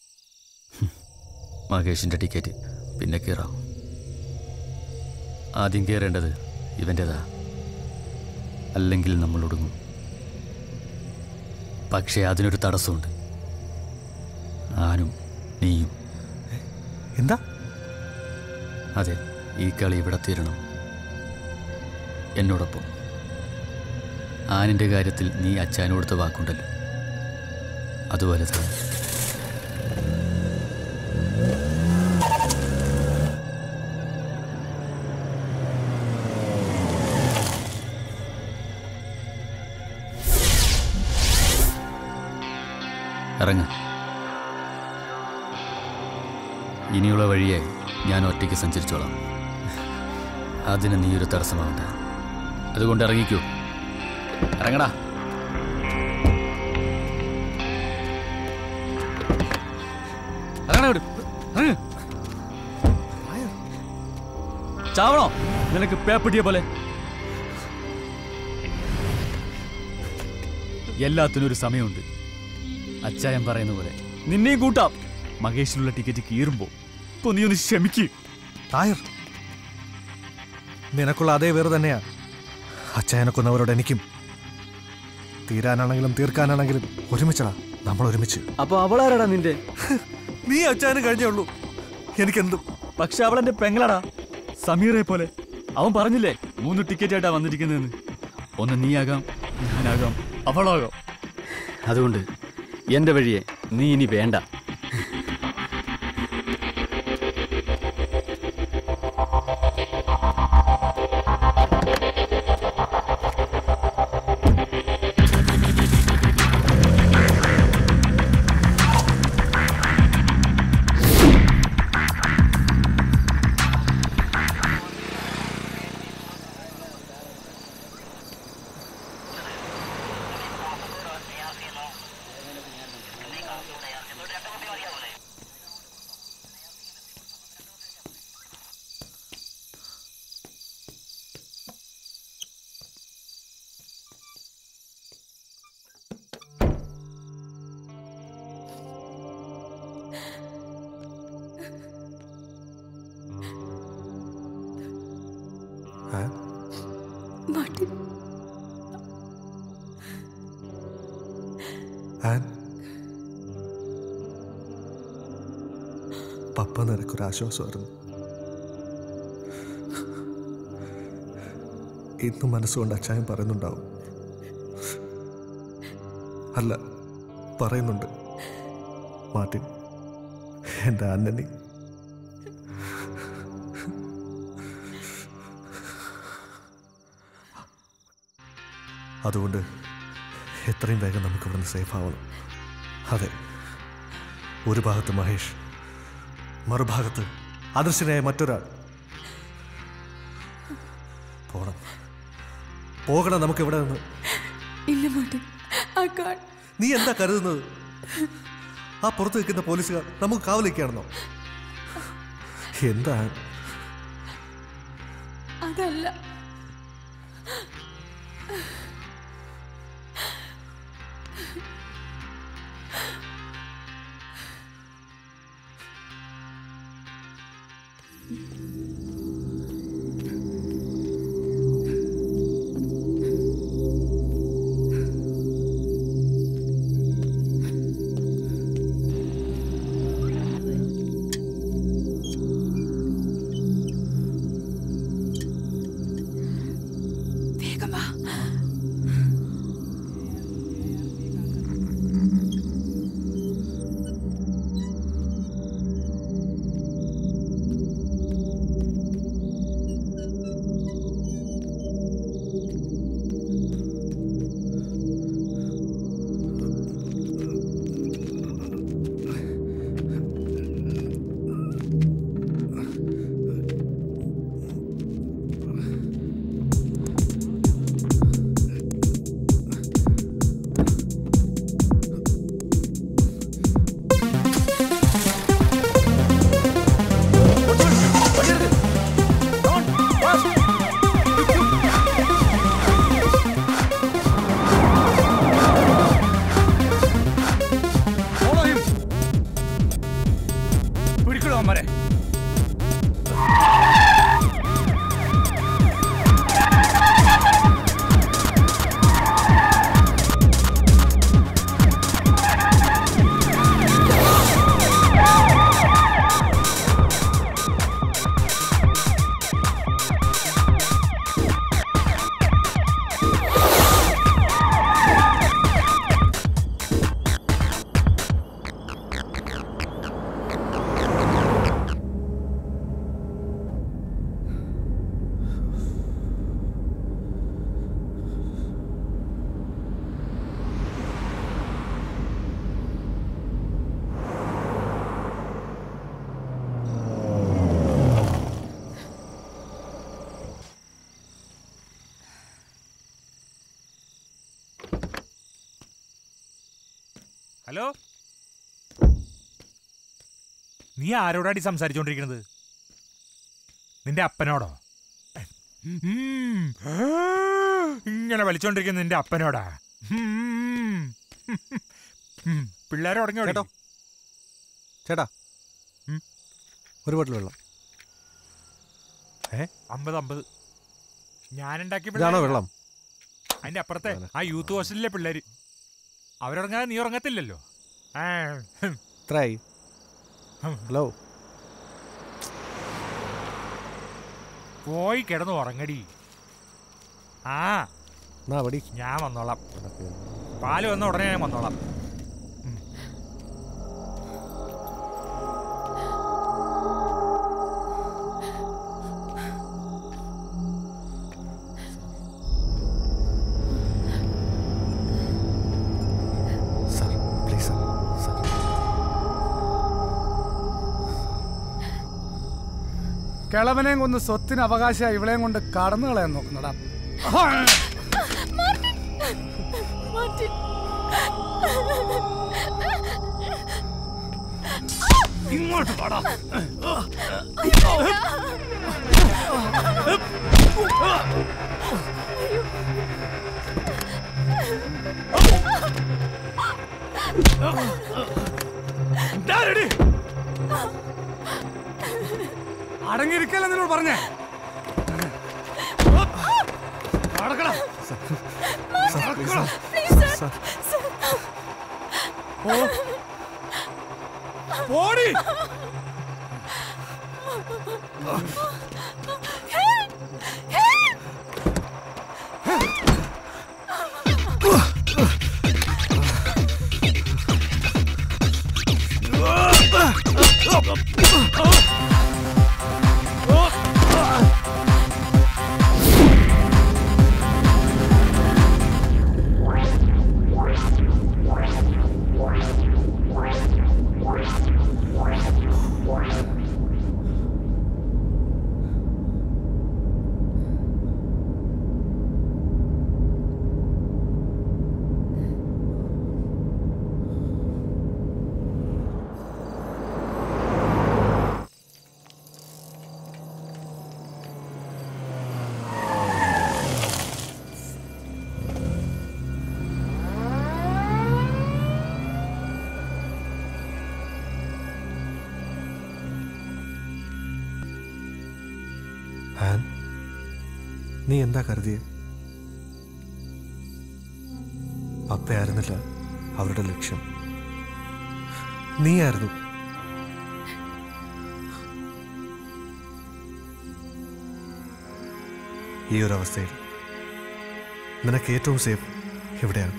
മഹേഷിന്റെ ടിക്കറ്റ് പിന്നെ കയറാം. ആദ്യം കയറേണ്ടത് ഇവൻ്റെതാ, അല്ലെങ്കിൽ നമ്മൾ ഒടുങ്ങും. പക്ഷേ അതിനൊരു തടസ്സമുണ്ട്. ഞാനും നീയും. എന്താ? അതെ, ഈ കളി ഇവിടെ തീരണം എന്നോടൊപ്പം. ആനിൻ്റെ കാര്യത്തിൽ നീ അച്ചാനോടുത്ത വാക്കുണ്ടല്ലോ, അതുപോലെ തന്നെ. ഇറങ്ങ. ഇനിയുള്ള വഴിയെ ഞാൻ ഒറ്റയ്ക്ക് സഞ്ചരിച്ചോളാം. അതിന് നീയൊരു തടസ്സമാവണ്ട. അതുകൊണ്ട് ഇറങ്ങിക്കോ. ഇറങ്ങടാ. ചാവണോ നിനക്ക് പേപ്പിട്ടിയ പോലെ? എല്ലാത്തിനും ഒരു സമയമുണ്ട്. അച്ചായൻ പറയുന്ന പോലെ നിന്നെയും കൂട്ടാം. മഹേഷിനുള്ള ടിക്കറ്റ് കീറുമ്പോ ഇപ്പൊ നീ ഒന്ന് ക്ഷമിക്ക്. തായർ, നിനക്കുള്ള അതേ വേറെ തന്നെയാ അച്ചായനെ കൊന്നവരോട് എനിക്കും. തീരാനാണെങ്കിലും തീർക്കാനാണെങ്കിലും ഒരുമിച്ചടാ, നമ്മൾ ഒരുമിച്ച്. അപ്പൊ അവളാരാടാ നിന്റെ? നീ അച്ചായനും കഴിഞ്ഞേ ഉള്ളൂ, എനിക്കെന്തും. പക്ഷെ അവളെന്റെ പെങ്ങളാടാ, സമീറെ പോലെ. അവൻ പറഞ്ഞില്ലേ മൂന്ന് ടിക്കറ്റ് ആയിട്ടാ വന്നിരിക്കുന്നതെന്ന്. ഒന്ന് നീയാകാം, ഞാനാകാം, അവളാകാം. അതുകൊണ്ട് എന്റെ വഴിയെ നീ ഇനി വേണ്ട. മാർട്ടിൻ, പപ്പ നിനക്കൊരാശ്വാസമായിരുന്നു. ഇന്നും മനസ്സുകൊണ്ട് അച്ചായൻ പറയുന്നുണ്ടാവും. അല്ല, പറയുന്നുണ്ട്. മാർട്ടിൻ, എൻ്റെ അന്നനി. അതുകൊണ്ട് എത്രയും വേഗം നമുക്ക് ഇവിടുന്ന് സേഫ് ആവണം. അതെ, ഒരു ഭാഗത്ത് മഹേഷ്, മറുഭാഗത്ത് അദർശനായ മറ്റൊരാൾ. പോണം, പോകണം നമുക്ക് ഇവിടെ നിന്ന്. ഇല്ല മോട്ടെ, നീ എന്താ കരുതുന്നത്? ആ പുറത്ത് നിൽക്കുന്ന പോലീസുകാർ നമുക്ക് കാവലിക്കുകയാണെന്നോ? എന്താ? അതല്ല, ഹലോ, നീ ആരോടാടി സംസാരിച്ചോണ്ടിരിക്കുന്നത്? നിന്റെ അപ്പനോടോ? ഇങ്ങനെ വലിച്ചോണ്ടിരിക്കുന്ന നിന്റെ അപ്പനോടാ? പിള്ളേരെ ഉടങ്ങി കേട്ടോ ചേട്ടാ, ഒരു ബോട്ടിൽ വെള്ളം. ഏ അമ്പത് അമ്പത് ഞാനുണ്ടാക്കി വെള്ളം. അതിന്റെ അപ്പുറത്തെ ആ യൂത്ത് ഹോസ്റ്റലിലെ പിള്ളേര് അവരുറങ്ങാതെ നീ ഉറങ്ങത്തില്ലല്ലോ. ഹലോ, പോയി കിടന്നു ഉറങ്ങടി. ആ ഞാൻ വന്നോളാം. പാല് വന്ന ഉടനെ ഞാൻ വന്നോളാം. കിളവനെയും കൊന്ന് സ്വത്തിന് അവകാശമായി ഇവളെയും കൊണ്ട് കടന്നു കളയാൻ നോക്കുന്നടാ. ഇങ്ങോട്ട് പാടാ. അടങ്ങിയിരിക്കല്ല നിന്നോട് പറഞ്ഞേ. പോടി. നീ എന്താ കരുതിയേ? പപ്പയായിരുന്നില്ല അവരുടെ ലക്ഷ്യം, നീയായിരുന്നു. ഈ ഒരു അവസ്ഥയിൽ നിനക്ക് ഏറ്റവും സേഫ് എവിടെയാണ്?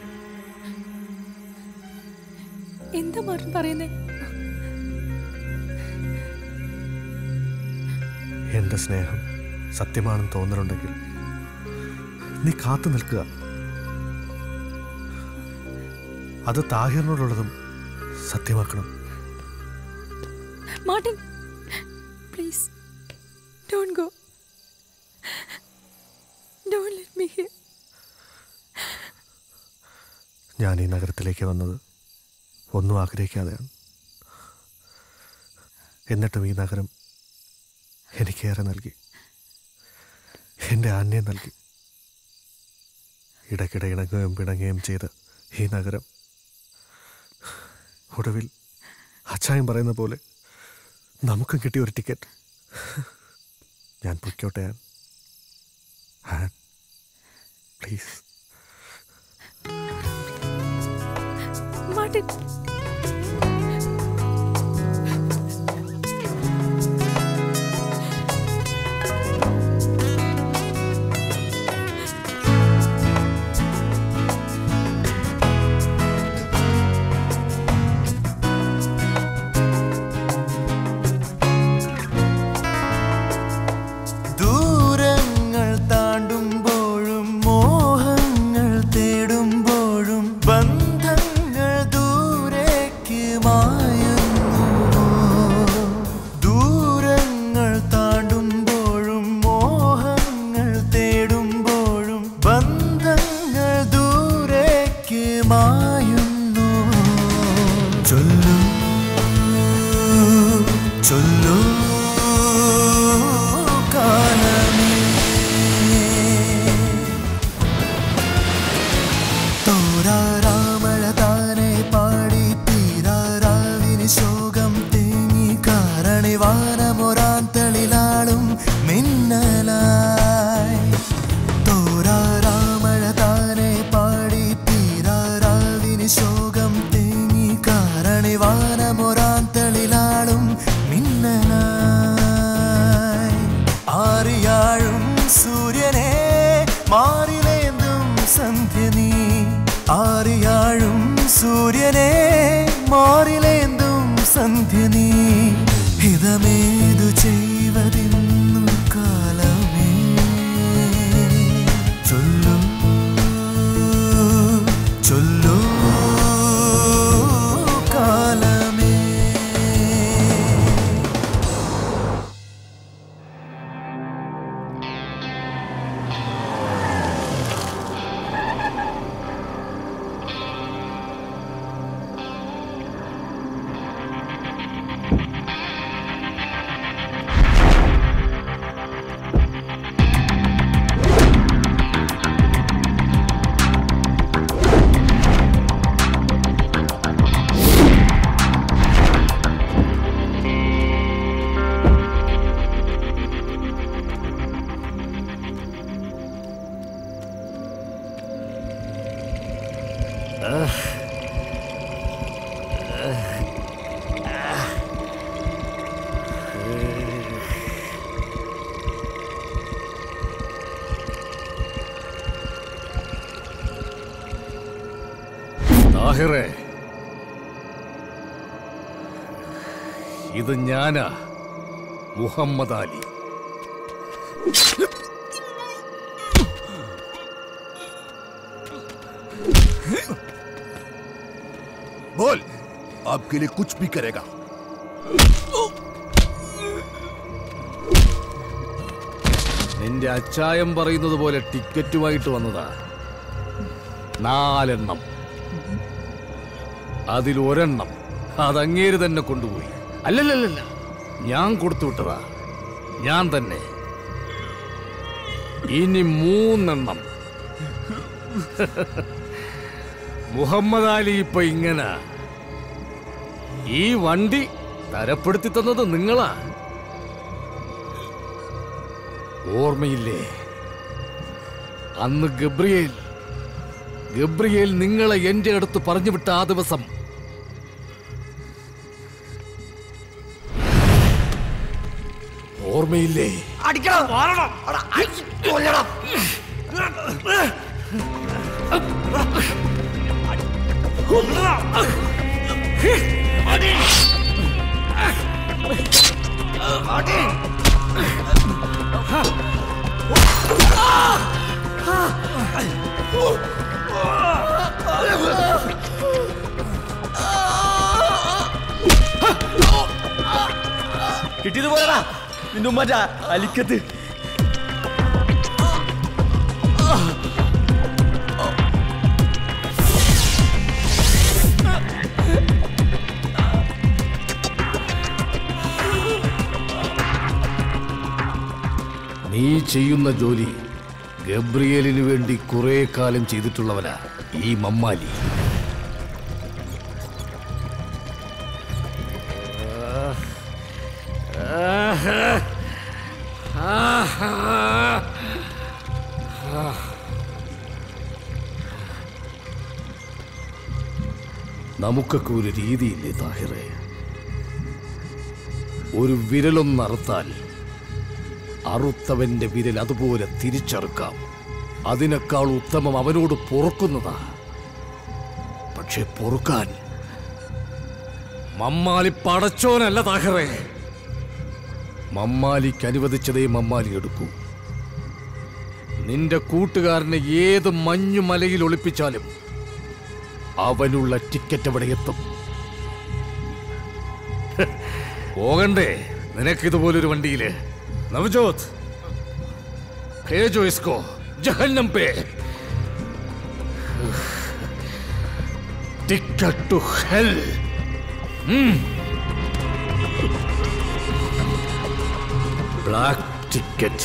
എന്താ മാർട്ടിൻ പറയുന്നേ? എന്റെ സ്നേഹം സത്യമാണെന്ന് തോന്നലുണ്ടെങ്കിൽ നീ കാത്തു നിൽക്കുക. അത് താഹിറിനോടുള്ളതും സത്യമാക്കണം. Martin, please don't go. Don't let me here. ഞാൻ ഈ നഗരത്തിലേക്ക് വന്നത് ഒന്നും ആഗ്രഹിക്കാതെയാണ്. എന്നിട്ടും ഈ നഗരം എനിക്കേറെ നൽകി, എൻ്റെ ആന്യം നൽകി. ഇടയ്ക്കിടെ ഇണങ്ങുകയും പിണങ്ങുകയും ചെയ്ത് ഈ നഗരം ഒടുവിൽ അച്ചായം പറയുന്ന പോലെ നമുക്കും കിട്ടിയ ഒരു ടിക്കറ്റ്. ഞാൻ പൊയ്ക്കോട്ടെ ആൻ, പ്ലീസ്. മാർട്ടിൻ, ദൂരങ്ങൾ താണ്ടുമ്പോഴും മോഹങ്ങൾ തേടുമ്പോഴും ബന്ധങ്ങൾ ദൂരേക്ക് മായുന്നു. ദൂരങ്ങൾ താണ്ടുമ്പോഴും മോഹങ്ങൾ തേടുമ്പോഴും ബന്ധങ്ങൾ ദൂരേക്ക് മായുന്നു. ചൊല്ലൂ ചൊല്ലൂ കാലമേ, തോരാരാമഴ താനെ പാടി തീരാരാവിന് ശോകം തേങ്ങി കാരണിവാനമൊരാന്തളിലാളും മിന്നലായി. തോരാരാമഴ താനെ പാടി തീരാരാവിന് ശോകം തേങ്ങി കാരണിവാനമൊരാന്തളിലാളും മിന്നലായി. ആറിയാഴും സൂര്യനെ മാറിലേന്തും സന്ധ്യ നീ. ആറിയാഴും സൂര്യനെ മാറിലേന്തും സന്ധ്യ നീ. ഹിതമേതു ചെയ്വതിന്നു കാലമേ. ചൊല്ലൂ ചൊല്ലൂ കാലമേ. താഹിറേ, ഇത് ഞാനാ, മുഹമ്മദ് അലി. बोल, आपके लिए कुछ भी करेगा. നിന്റെ അച്ചായം പറയുന്നത് പോലെ ടിക്കറ്റുമായിട്ട് വന്നതാ. നാലെണ്ണം. അതിലൊരെണ്ണം അതങ്ങേര് തന്നെ കൊണ്ടുപോയി. അല്ലല്ലല്ല, ഞാൻ കൊടുത്തു വിട്ടതാ, ഞാൻ തന്നെ. ഇനി മൂന്നെണ്ണം. മുഹമ്മദ് അലി ഇപ്പൊ ഇങ്ങനെ. ഈ വണ്ടി തരപ്പെടുത്തി തന്നത് നിങ്ങളാ, ഓർമ്മയില്ലേ? അന്ന് ഗബ്രിയേൽ ഗബ്രിയേൽ നിങ്ങളെ എന്റെ അടുത്ത് പറഞ്ഞു വിട്ട ആ ദിവസം ഓർമ്മയില്ലേ? കിട്ടിയത് പോലെടാ നിന്റെ ഉമ്മ അലിക്കത്ത്. നീ ചെയ്യുന്ന ജോലി ഗബ്രിയേലിന് വേണ്ടി കുറെ കാലം ചെയ്തിട്ടുള്ളവനാ ഈ മമ്മാലി. നമുക്കൊക്കെ ഒരു രീതിയില്ലേ താഹിറേ? ഒരു വിരലൊന്നറുത്താൽ അറുത്തവന്റെ വിരൽ അതുപോലെ തിരിച്ചറുക്കാം. അതിനേക്കാൾ ഉത്തമം അവനോട് പൊറുക്കുന്നതാ. പക്ഷെ പൊറുക്കാൻ മമ്മാലി പടച്ചോനല്ല താഹിറേ. മമ്മാലിക്ക് അനുവദിച്ചതേ മമ്മാലി എടുക്കൂ. നിന്റെ കൂട്ടുകാരനെ ഏത് മഞ്ഞുമലയിൽ ഒളിപ്പിച്ചാലും അവനുള്ള ടിക്കറ്റ് അവിടെ എത്തും. പോകണ്ടേ നിനക്കിതുപോലൊരു വണ്ടിയില്? നവജോത് भेजो इसको जहन्नम पे. Ticket to hell. Black ticket.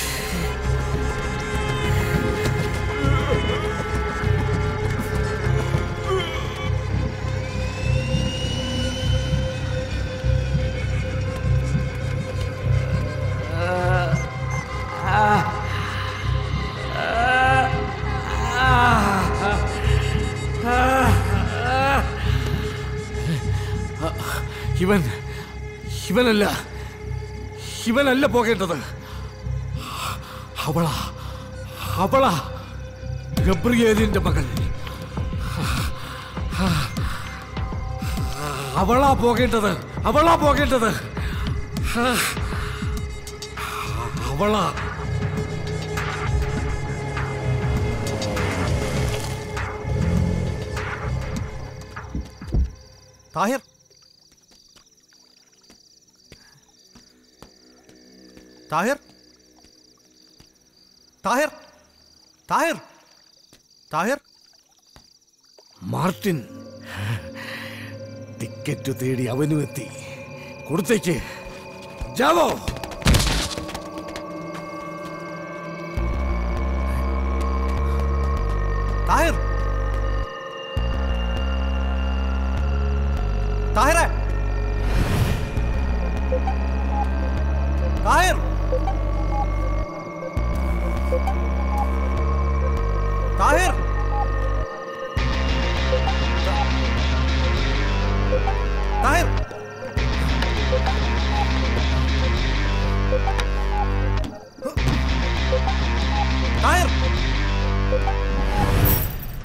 ഇവൻ ഇവനല്ല ഇവനല്ല പോകേണ്ടത്. അവളാ അവളാ ഗബ്രിയേലിന്റെ മകൾ. അവളാ പോകേണ്ടത് അവളാ പോകേണ്ടത് അവളാ. താഹിർ, താഹിർ, താഹിർ, താഹിർ, താഹിർ. മാർട്ടിൻ ടിക്കറ്റ് തേടി അവനും എത്തി. കൊടുത്തേക്ക്. ജാവോ. താഹിർ, താഹിറേ, താഹിർ, താഹിർ, താഹിർ, താഹിർ,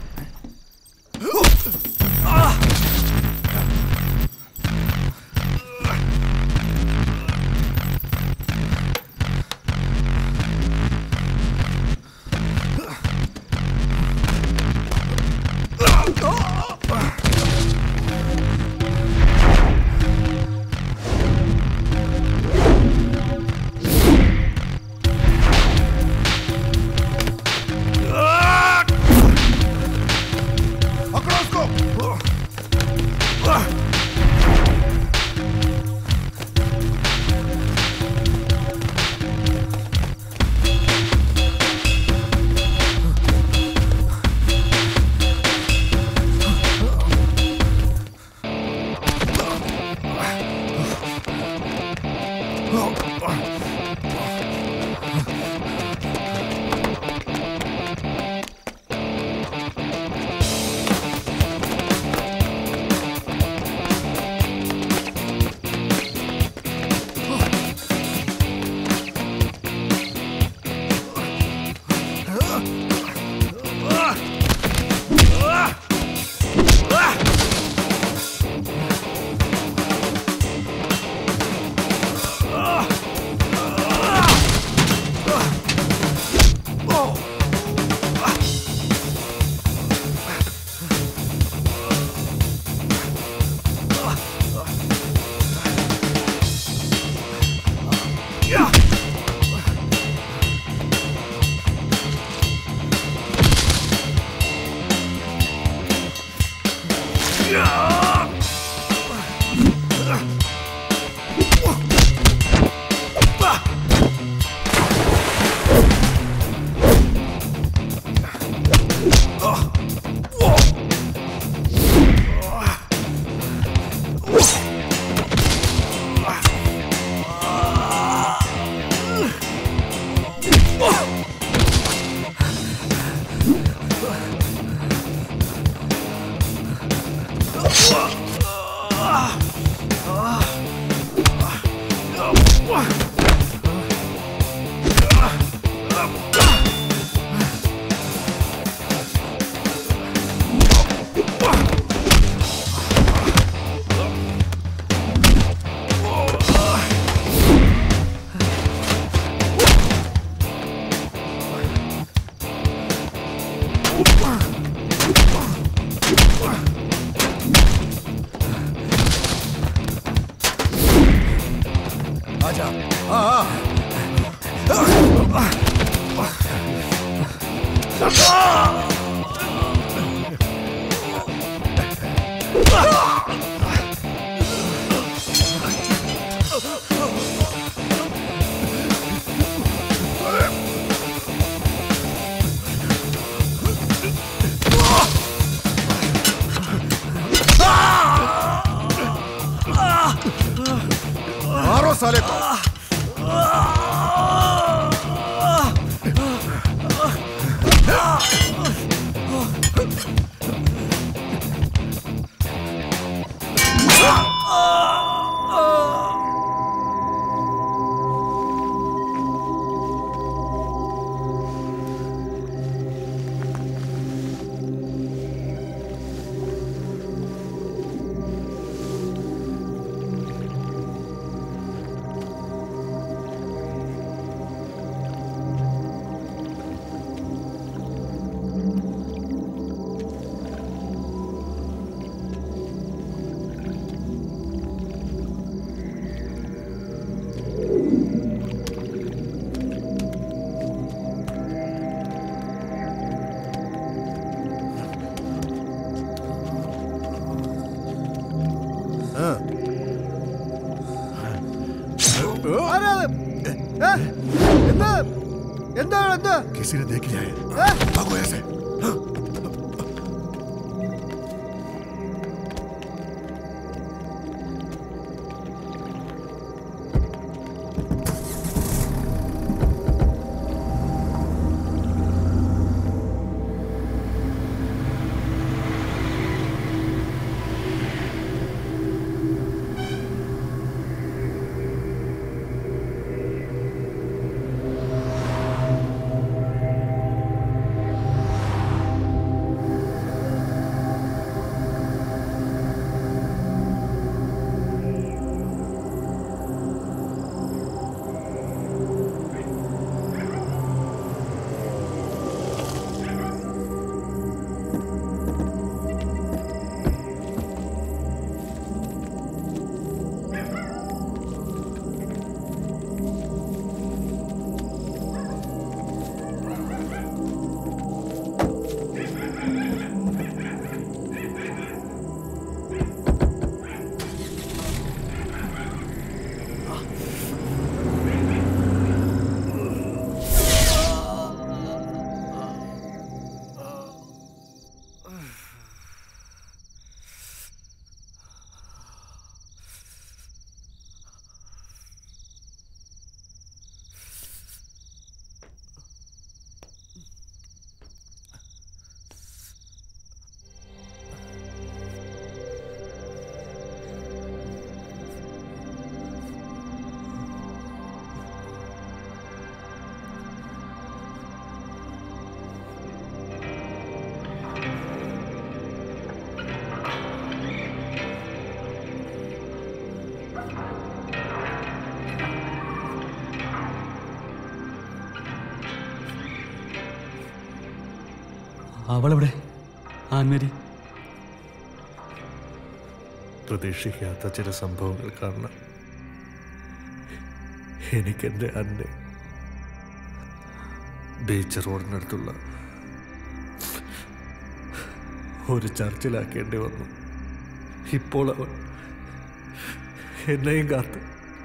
मारो साले को। किसी ने देख लिया है, भागो ऐसे। അവളെവിടെ? ആൻമേരി പ്രതീക്ഷിക്കാത്ത ചില സംഭവങ്ങൾ കാരണം എനിക്കെൻ്റെ അന്നെ ബീച്ച് റോഡിനടുത്തുള്ള ഒരു ചർച്ചിലാക്കേണ്ടി വന്നു. ഇപ്പോൾ അവൻ എന്നെയും കാത്ത്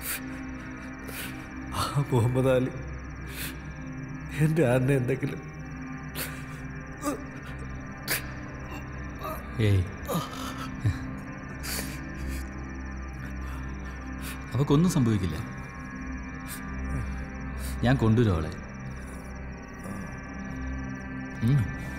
ആ മുഹമ്മദ് അലി എൻ്റെ ആന്നെ എന്തെങ്കിലും ഏയ് അവക്കൊന്നും സംഭവിക്കില്ല. ഞാൻ കൊണ്ടുവരും അവളെ. ഉം.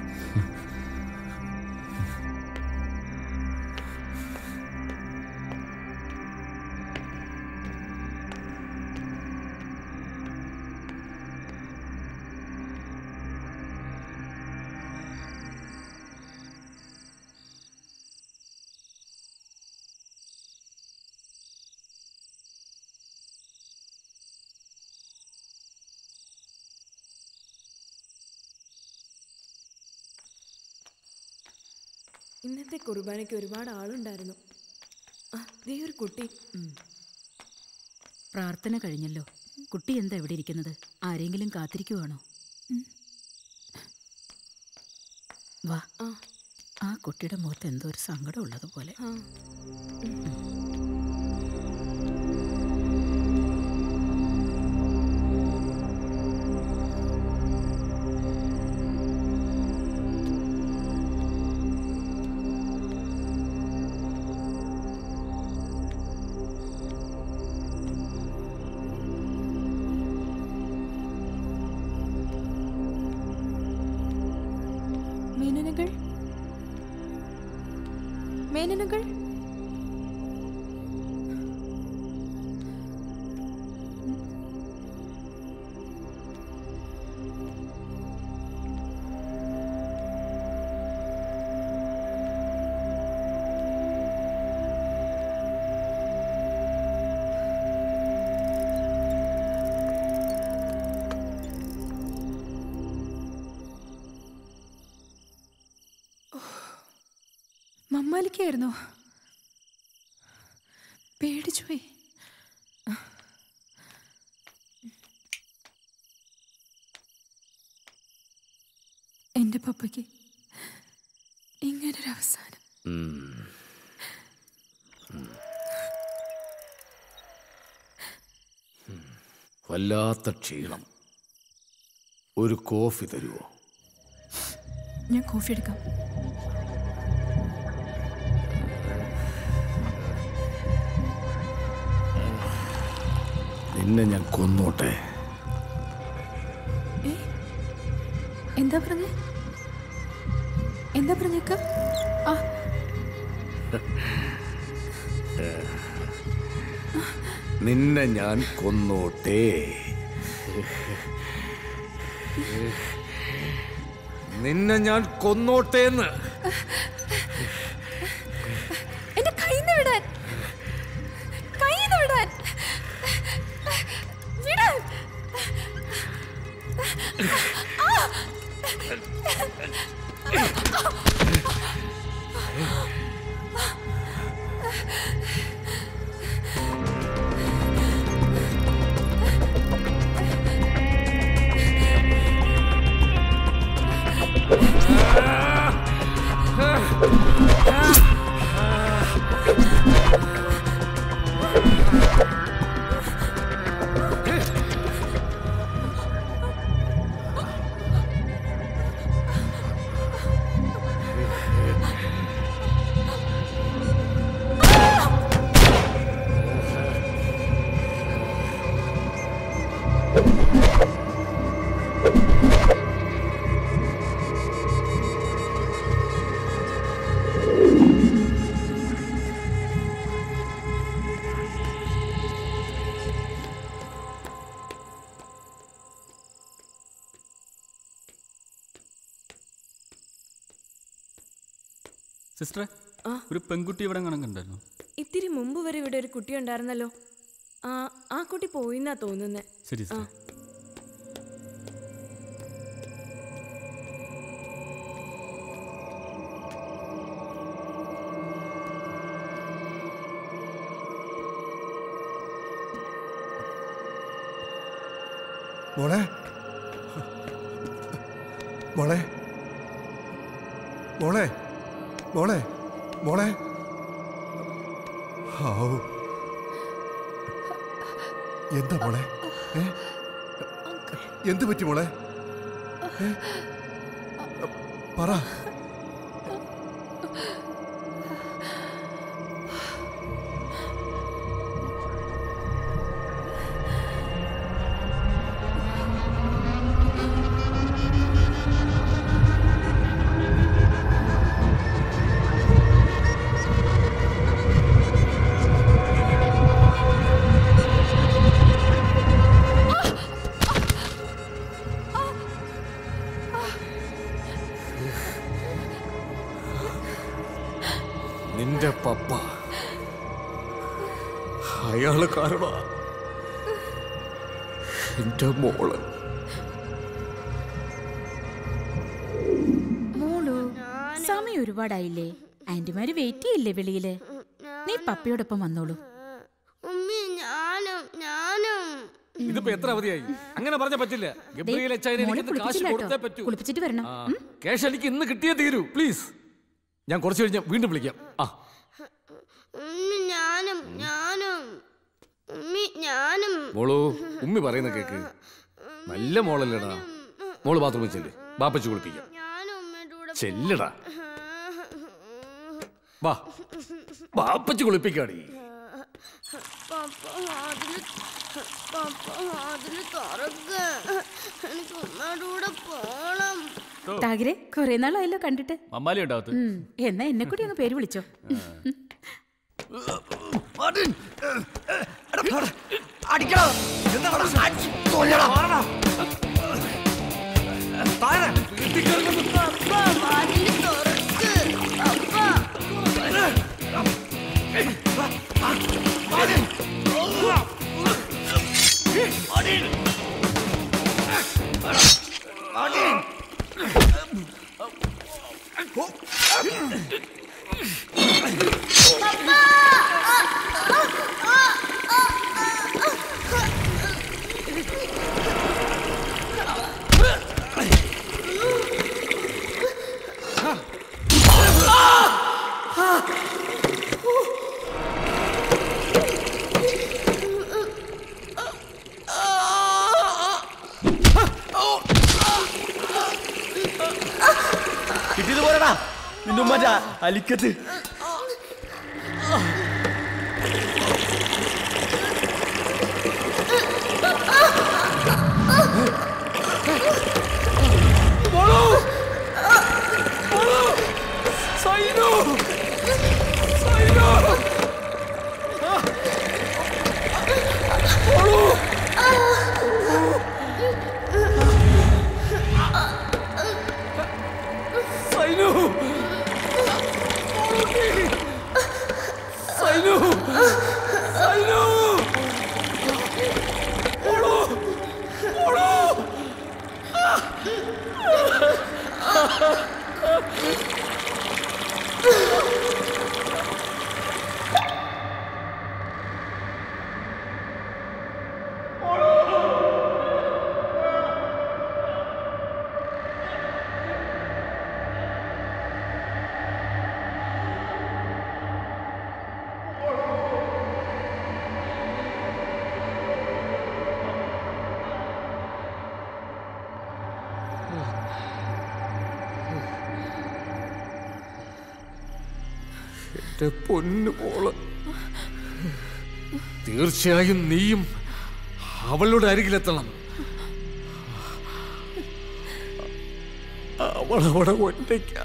ഇന്നത്തെ കുർബാനയ്ക്ക് ഒരുപാട് ആളുണ്ടായിരുന്നു. ആ, ദേ ഒരു കുട്ടി. പ്രാർത്ഥന കഴിഞ്ഞല്ലോ. കുട്ടി എന്താ ഇവിടെ ഇരിക്കുന്നത്? ആരെങ്കിലും കാത്തിരിക്കുവാണോ? വാ. ആ കുട്ടിയുടെ മുഖത്ത് എന്തോ ഒരു സങ്കടം ഉള്ളതുപോലെ. മേനനകൾ മേനനകൾ മമ്മാലിക്കായിരുന്നോ? പേടിച്ചുപോയി. എന്റെ പപ്പയ്ക്ക് ഇങ്ങനൊരു അവസാനം. വല്ലാത്ത ക്ഷീണം. ഒരു കോഫി തരുമോ? ഞാൻ കോഫി എടുക്കാം. നിന്നെ ഞാൻ കൊന്നോട്ടെ. എന്താ പറഞ്ഞേ? എന്താ പറഞ്ഞേക്ക? ആ നിന്നെ ഞാൻ കൊന്നോട്ടെ. നിന്നെ ഞാൻ കൊന്നോട്ടേന്ന്. എന്റെ കയ്യിന്ന് വിടാൻ, കയ്യിന്ന് വിടാൻ, വിടാൻ. സിസ്റ്ററെ, ഒരു പെൺകുട്ടി ഇവിടെ കണക്കുണ്ടായിരുന്നു. ഇത്തിരി മുമ്പ് വരെ ഇവിടെ ഒരു കുട്ടി ഉണ്ടായിരുന്നല്ലോ. ആ ആ കുട്ടി പോയിന്നാ തോന്നുന്നേ. ശരി സിസ്റ്റർ. മോളെ മോളെ മോളെ മോളെ മോളെ ഹാവൂ. എന്താ മോളെ? ഏ? എന്ത് പറ്റി മോളെ? ഏ? പറ. നിന്റെ പപ്പ അയാള് കാരണ എന്റെ മോള്. മോളു, സമയം ഒരുപാടായില്ലേ? ആന്റിമാര് വെയിറ്റ് ചെയ്യില്ലേ വെളിയില്? നീ പപ്പയോടൊപ്പം വന്നോളൂ. ഇതിപ്പോ എത്ര അവധിയായി? അങ്ങനെ പറഞ്ഞ പറ്റില്ല. ഗബ്രിയേൽ അച്ചായനെ എനിക്ക് കാശ് കൊടുത്തേ പറ്റൂ. കുളിപ്പിച്ചിട്ട് വരണം. ക്യാഷ് എനിക്ക് ഇന്ന് കിട്ടിയേ തീരൂ. പ്ലീസ്, ഞാൻ കുറച്ച് കഴിഞ്ഞ് വീണ്ടും വിളിക്കാം. ആ ഞാനും ഞാനും ഉമ്മി ഞാനും മോളു, ഉമ്മി പറയുന്ന കേക്ക്. നല്ല മോളല്ലേടാ. മോള് ബാത്റൂമിൽ ചെല്ല്, ബാപ്പച്ച് കുളിപ്പിക്കാം. ചെല്ലടാ, വാ, ബാപ്പച്ച് കുളിപ്പിക്കാടി. താഗിരെ, കൊറേ നാളായല്ലോ കണ്ടിട്ട്. മമ്മാലി ഉണ്ടാവത്ത്. എന്നാ എന്നെ കൂടി അങ്ങ് പേര് വിളിച്ചോ. കിട്ടിയത് പോരടാ നിന്റെ ഉമ്മ അലിക്കത്ത്. എന്റെ പൊന്നു മോള്, തീർച്ചയായും നീയും അവളുടെ അരികിലെത്തണം. അവളവിടെ ഒറ്റയ്ക്ക.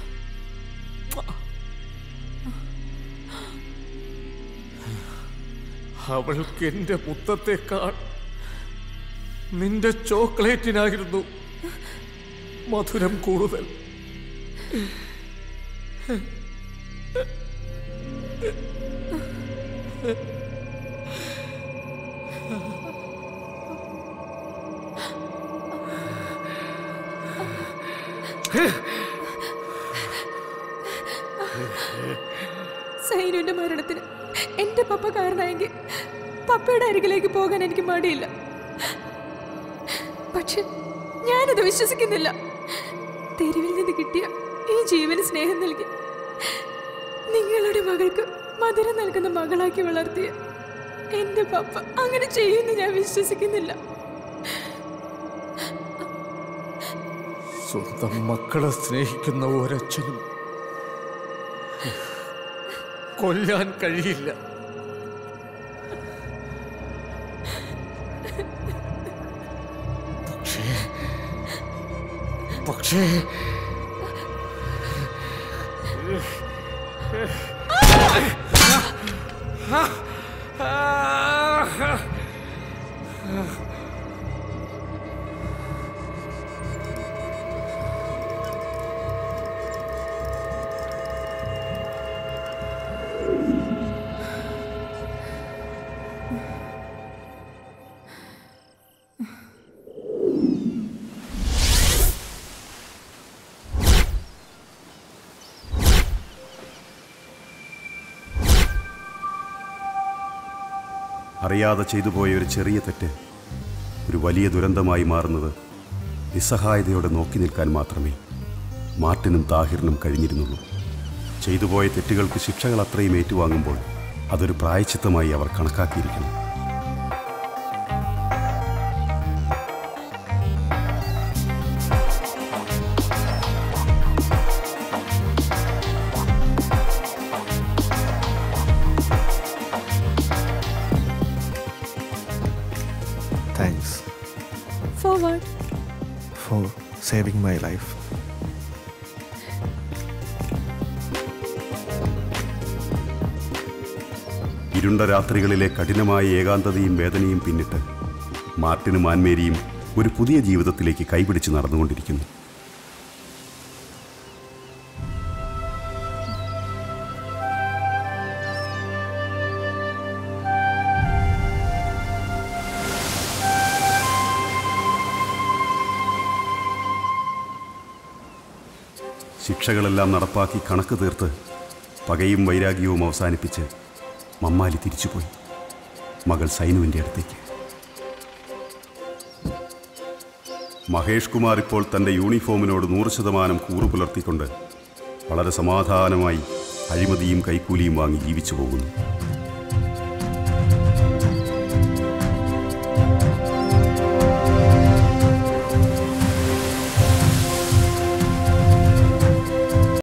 അവൾക്ക് എന്റെ മുത്തത്തേക്കാൾ നിന്റെ ചോക്ലേറ്റിനായിരുന്നു മധുരം കൂടുതൽ. സൈനുവിന്റെ മരണത്തിന് എന്റെ പപ്പ കാരണമായെങ്കിൽ പപ്പയുടെ അരികിലേക്ക് പോകാൻ എനിക്ക് മടിയില്ല. പക്ഷെ ഞാനത് വിശ്വസിക്കുന്നില്ല. തെരുവിൽ നിന്ന് കിട്ടിയ ഈ ജീവന് സ്നേഹം നൽകി നിങ്ങളുടെ മകൾക്ക് മധുരം നൽകുന്ന മകളാക്കി വളർത്തിയ എന്റെ പപ്പ അങ്ങനെ ചെയ്യുമെന്ന് ഞാൻ വിശ്വസിക്കുന്നില്ല. സ്വന്തം മക്കളെ സ്നേഹിക്കുന്ന ഒരച്ഛനും കൊല്ലാൻ കഴിയില്ല. പക്ഷേ പക്ഷേ അറിയാതെ ചെയ്തു പോയ ഒരു ചെറിയ തെറ്റ് ഒരു വലിയ ദുരന്തമായി മാറുന്നത് നിസ്സഹായതയോടെ നോക്കി നിൽക്കാൻ മാത്രമേ മാർട്ടിനും താഹിറിനും കഴിഞ്ഞിരുന്നുള്ളൂ. ചെയ്തുപോയ തെറ്റുകൾക്ക് ശിക്ഷകൾ അത്രയും ഏറ്റുവാങ്ങുമ്പോൾ അതൊരു പ്രായശ്ചിത്തമായി അവർ കണക്കാക്കിയിരിക്കണം. Thanks For what? for saving my life. ഇരുണ്ട രാത്രികളിലെ കഠിനമായ ഏകാന്തതയും വേദനയും പിന്നിട്ട് മാർട്ടിനും ആൻമേരിയും ഒരു പുതിയ ജീവിതത്തിലേക്ക് കൈപിടിച്ച് നടന്നുകൊണ്ടിരിക്കുന്നു. ശിക്ഷകളെല്ലാം നടപ്പാക്കി കണക്ക് തീർത്ത് പകയും വൈരാഗ്യവും അവസാനിപ്പിച്ച് മമ്മാലി തിരിച്ചുപോയി മകൾ സൈനുവിൻ്റെ അടുത്തേക്ക്. മഹേഷ് കുമാർ ഇപ്പോൾ തൻ്റെ യൂണിഫോമിനോട് നൂറ് ശതമാനം കൂറു പുലർത്തിക്കൊണ്ട് വളരെ സമാധാനമായി അഴിമതിയും കൈക്കൂലിയും വാങ്ങി ജീവിച്ചു പോകുന്നു.